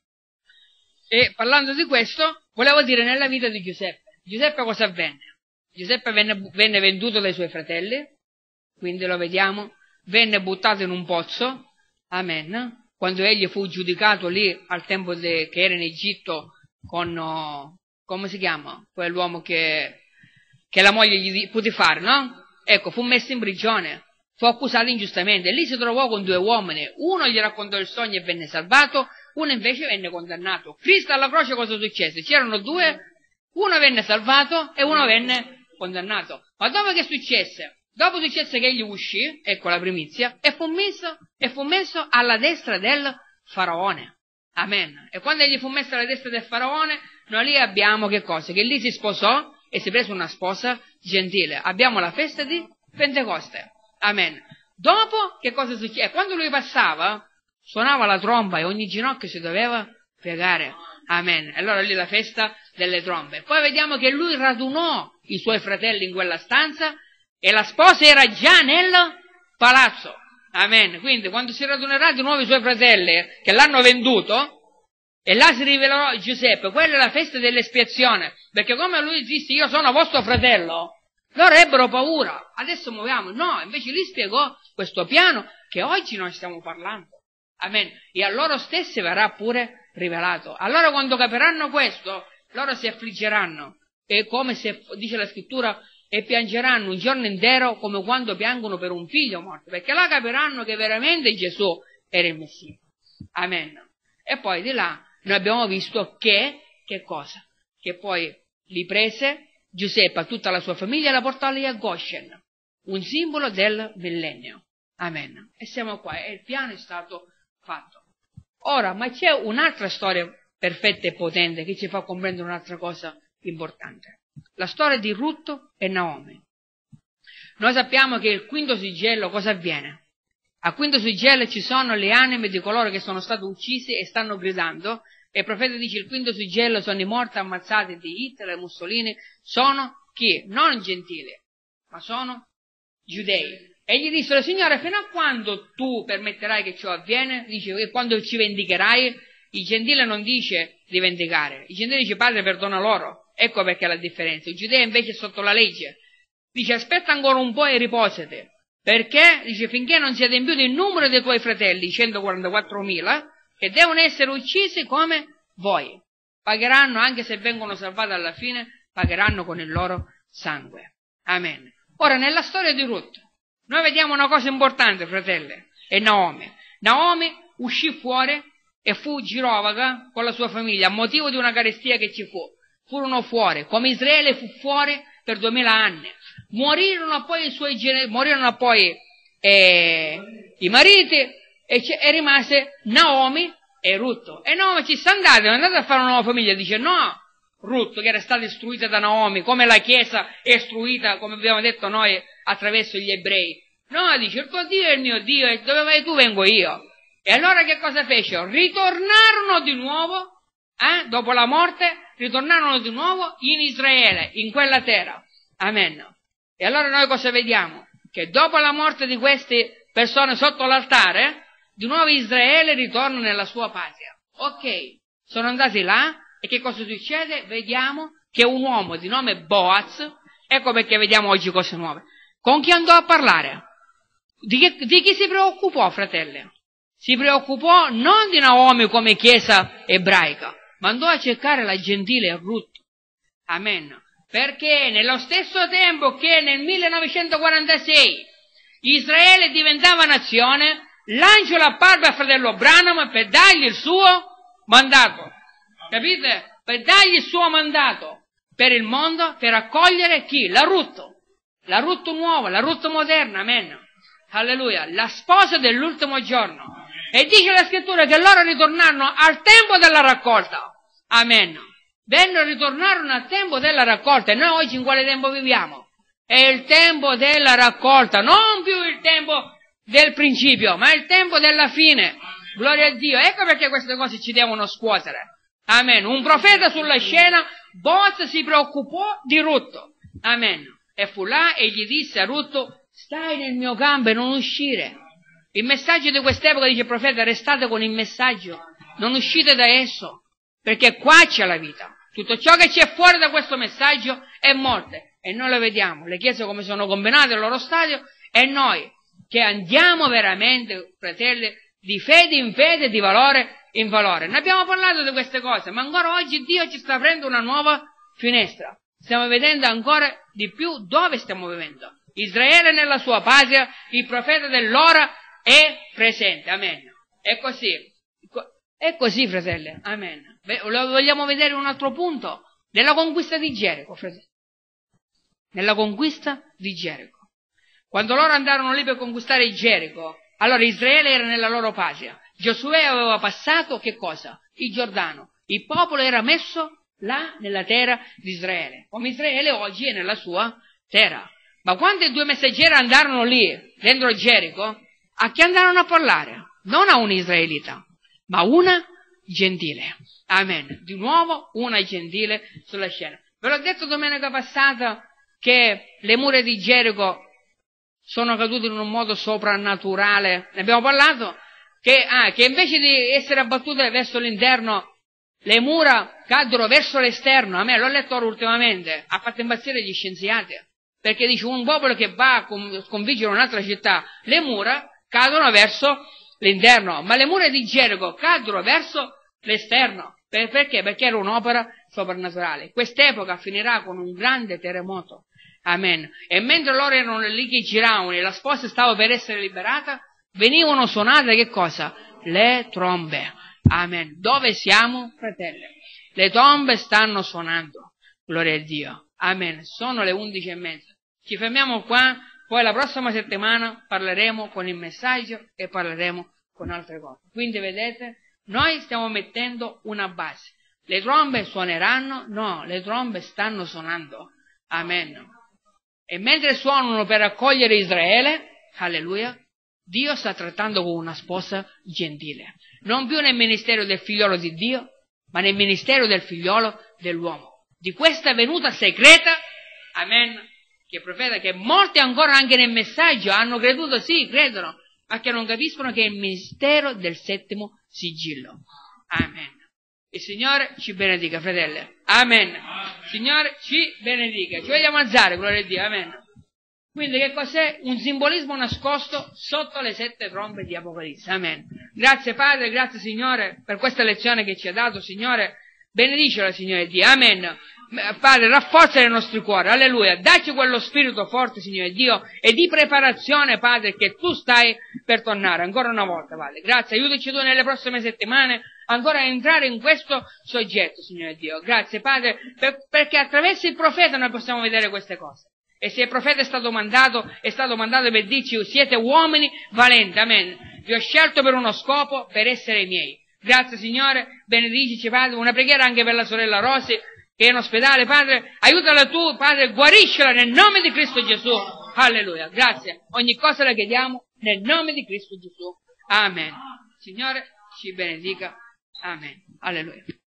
e parlando di questo, volevo dire nella vita di Giuseppe. Giuseppe cosa avvenne? Giuseppe venne, venne venduto dai suoi fratelli, quindi lo vediamo, venne buttato in un pozzo, amen, quando egli fu giudicato lì al tempo de, che era in Egitto con, oh, come si chiama? Quell'uomo che, che la moglie gli Potifar, no? Ecco, fu messo in prigione, fu accusato ingiustamente, e lì si trovò con due uomini, uno gli raccontò il sogno e venne salvato, uno invece venne condannato. Cristo alla croce cosa successe? C'erano due, uno venne salvato e uno venne condannato. Ma dopo che successe? Dopo successe che egli uscì, ecco la primizia, e fu messo, e fu messo alla destra del faraone. Amen. E quando egli fu messo alla destra del faraone, noi lì abbiamo che cosa? Che lì si sposò e si prese una sposa gentile. Abbiamo la festa di Pentecoste. Amen. Dopo che cosa succede? Quando lui passava, suonava la tromba e ogni ginocchio si doveva piegare. Amen. E allora lì la festa delle trombe. Poi vediamo che lui radunò i suoi fratelli in quella stanza e la sposa era già nel palazzo. Amen. Quindi quando si radunerà di nuovo i suoi fratelli che l'hanno venduto, e là si rivelerò Giuseppe, quella è la festa dell'espiazione, perché come lui disse io sono vostro fratello, loro ebbero paura, adesso muoviamo. No, invece lui spiegò questo piano che oggi noi stiamo parlando. Amen. E a loro stessi verrà pure rivelato. Allora quando capiranno questo, loro si affliggeranno. E come se, dice la scrittura, e piangeranno un giorno intero come quando piangono per un figlio morto, perché là capiranno che veramente Gesù era il Messia. Amen. E poi di là noi abbiamo visto che, che cosa? Che poi li prese Giuseppe a tutta la sua famiglia e la portò lì a Goshen, un simbolo del millennio. Amen. E siamo qua, e il piano è stato fatto. Ora, ma c'è un'altra storia perfetta e potente che ci fa comprendere un'altra cosa importante. La storia di Rutto e Naomi. Noi sappiamo che il quinto sigello cosa avviene? Al quinto sigello ci sono le anime di coloro che sono stati uccisi e stanno gridando, E il profeta dice il quinto suggello sono i morti ammazzati di Hitler e Mussolini, sono chi? Non gentili, ma sono giudei. E gli dissero, Signore, fino a quando tu permetterai che ciò avviene? Dice, e quando ci vendicherai? Il gentile non dice di vendicare, il gentile dice, Padre, perdona loro. Ecco perché è la differenza. Il giudeo invece è sotto la legge. Dice, aspetta ancora un po' e riposati. Perché? Dice, finché non sia adempiuto il numero dei tuoi fratelli, centoquarantaquattromila, che devono essere uccisi come voi. Pagheranno, anche se vengono salvati alla fine, pagheranno con il loro sangue. Amen. Ora, nella storia di Ruth, noi vediamo una cosa importante, fratelli, e Naomi. Naomi uscì fuori e fu girovaga con la sua famiglia a motivo di una carestia che ci fu. Furono fuori, come Israele fu fuori per duemila anni. Morirono poi i suoi genitori, morirono poi eh, i mariti e, e rimase Naomi e Ruth. E Naomi ci sta andando, è andata a fare una nuova famiglia, dice no, Ruth che era stata istruita da Naomi, come la Chiesa è istruita, come abbiamo detto noi, attraverso gli ebrei. No, dice, il tuo Dio è il mio Dio, e dove vai tu vengo io. E allora che cosa fecero? Ritornarono di nuovo, eh, dopo la morte, ritornarono di nuovo in Israele, in quella terra. Amen. E allora noi cosa vediamo? Che dopo la morte di queste persone sotto l'altare, di nuovo Israele ritorna nella sua patria. Ok, sono andati là, e che cosa succede? Vediamo che un uomo di nome Boaz, ecco perché vediamo oggi cose nuove, con chi andò a parlare? Di, che, di chi si preoccupò, fratelli? Si preoccupò non di Naomi come chiesa ebraica, ma andò a cercare la gentile Ruth. Amen. Perché nello stesso tempo che nel millenovecentoquarantasei Israele diventava nazione, l'angelo apparve a fratello Branham per dargli il suo mandato. Capite? Per dargli il suo mandato per il mondo, per accogliere chi? La Ruth. La Ruth nuova, la Ruth moderna, amen. Alleluia. La sposa dell'ultimo giorno. E dice la scrittura che loro ritornarono al tempo della raccolta. Amen. Vennero, ritornarono al tempo della raccolta. E noi oggi in quale tempo viviamo? È il tempo della raccolta, non più il tempo del principio, ma il tempo della fine. Gloria a Dio. Ecco perché queste cose ci devono scuotere. Amen. Un profeta sulla scena, Boaz si preoccupò di Ruth. Amen. E fu là e gli disse a Ruth, stai nel mio campo e non uscire. Il messaggio di quest'epoca dice il profeta, restate con il messaggio, non uscite da esso, perché qua c'è la vita. Tutto ciò che c'è fuori da questo messaggio è morte. E noi lo vediamo, le chiese come sono combinate al loro stadio, e noi che andiamo veramente, fratelli, di fede in fede, di valore in valore. Ne abbiamo parlato di queste cose, ma ancora oggi Dio ci sta aprendo una nuova finestra. Stiamo vedendo ancora di più dove stiamo vivendo. Israele nella sua patria, il profeta dell'ora è presente. Amen. È così. È così, fratelli. Amen. Lo vogliamo vedere un altro punto? Nella conquista di Gerico, fratelli. Nella conquista di Gerico. Quando loro andarono lì per conquistare Gerico, allora Israele era nella loro patria. Giosuè aveva passato che cosa? Il Giordano. Il popolo era messo là nella terra di Israele. Come Israele oggi è nella sua terra. Ma quando i due messaggeri andarono lì, dentro Gerico, a chi andarono a parlare? Non a un israelita, ma una gentile. Amen. Di nuovo una gentile sulla scena. Ve l'ho detto domenica passata che le mura di Gerico sono cadute in un modo soprannaturale. Ne abbiamo parlato? Che, ah, che invece di essere abbattute verso l'interno, le mura caddero verso l'esterno. A me l'ho letto ora ultimamente, ha fatto impazzire gli scienziati, perché dice un popolo che va a sconfiggere un'altra città, le mura cadono verso l'interno, ma le mura di Gerico caddero verso l'esterno. Per, perché? Perché era un'opera soprannaturale. Quest'epoca finirà con un grande terremoto. Amen. E mentre loro erano lì che giravano e la sposa stava per essere liberata, venivano suonate che cosa? Le trombe. Amen. Dove siamo, fratelli? Le trombe stanno suonando. Gloria a Dio. Amen. Sono le undici e mezza. Ci fermiamo qua, poi la prossima settimana parleremo con il messaggio e parleremo con altre cose. Quindi vedete, noi stiamo mettendo una base. Le trombe suoneranno? No, le trombe stanno suonando. Amen. E mentre suonano per accogliere Israele, alleluia, Dio sta trattando con una sposa gentile. Non più nel ministero del figliolo di Dio, ma nel ministero del figliolo dell'uomo. Di questa venuta segreta, amen, che profeta, che molti ancora anche nel messaggio hanno creduto, sì, credono, ma che non capiscono che è il mistero del settimo sigillo. Amen. Il Signore ci benedica, fratelli. Amen. Il Signore ci benedica. Ci vogliamo alzare, gloria a Dio. Amen. Quindi che cos'è? Un simbolismo nascosto sotto le sette trombe di Apocalisse. Amen. Grazie Padre, grazie Signore per questa lezione che ci ha dato, Signore. Benedicela, Signore Dio. Amen. Padre, rafforza i nostri cuori. Alleluia. Dacci quello spirito forte, Signore Dio, e di preparazione, Padre, che tu stai per tornare ancora una volta, Padre. Grazie. Aiutaci tu nelle prossime settimane ancora a entrare in questo soggetto, Signore Dio. Grazie, Padre, per, perché attraverso il profeta noi possiamo vedere queste cose. E se il profeta è stato mandato, è stato mandato per dirci, siete uomini valenti, amen. Vi ho scelto per uno scopo, per essere miei. Grazie, Signore, benedicici, Padre. Una preghiera anche per la sorella Rosy, che è in ospedale, Padre. Aiutala tu, Padre, guariscila nel nome di Cristo Gesù. Alleluia. Grazie. Ogni cosa la chiediamo nel nome di Cristo Gesù. Amen. Signore, ci benedica. Amen. Alleluia.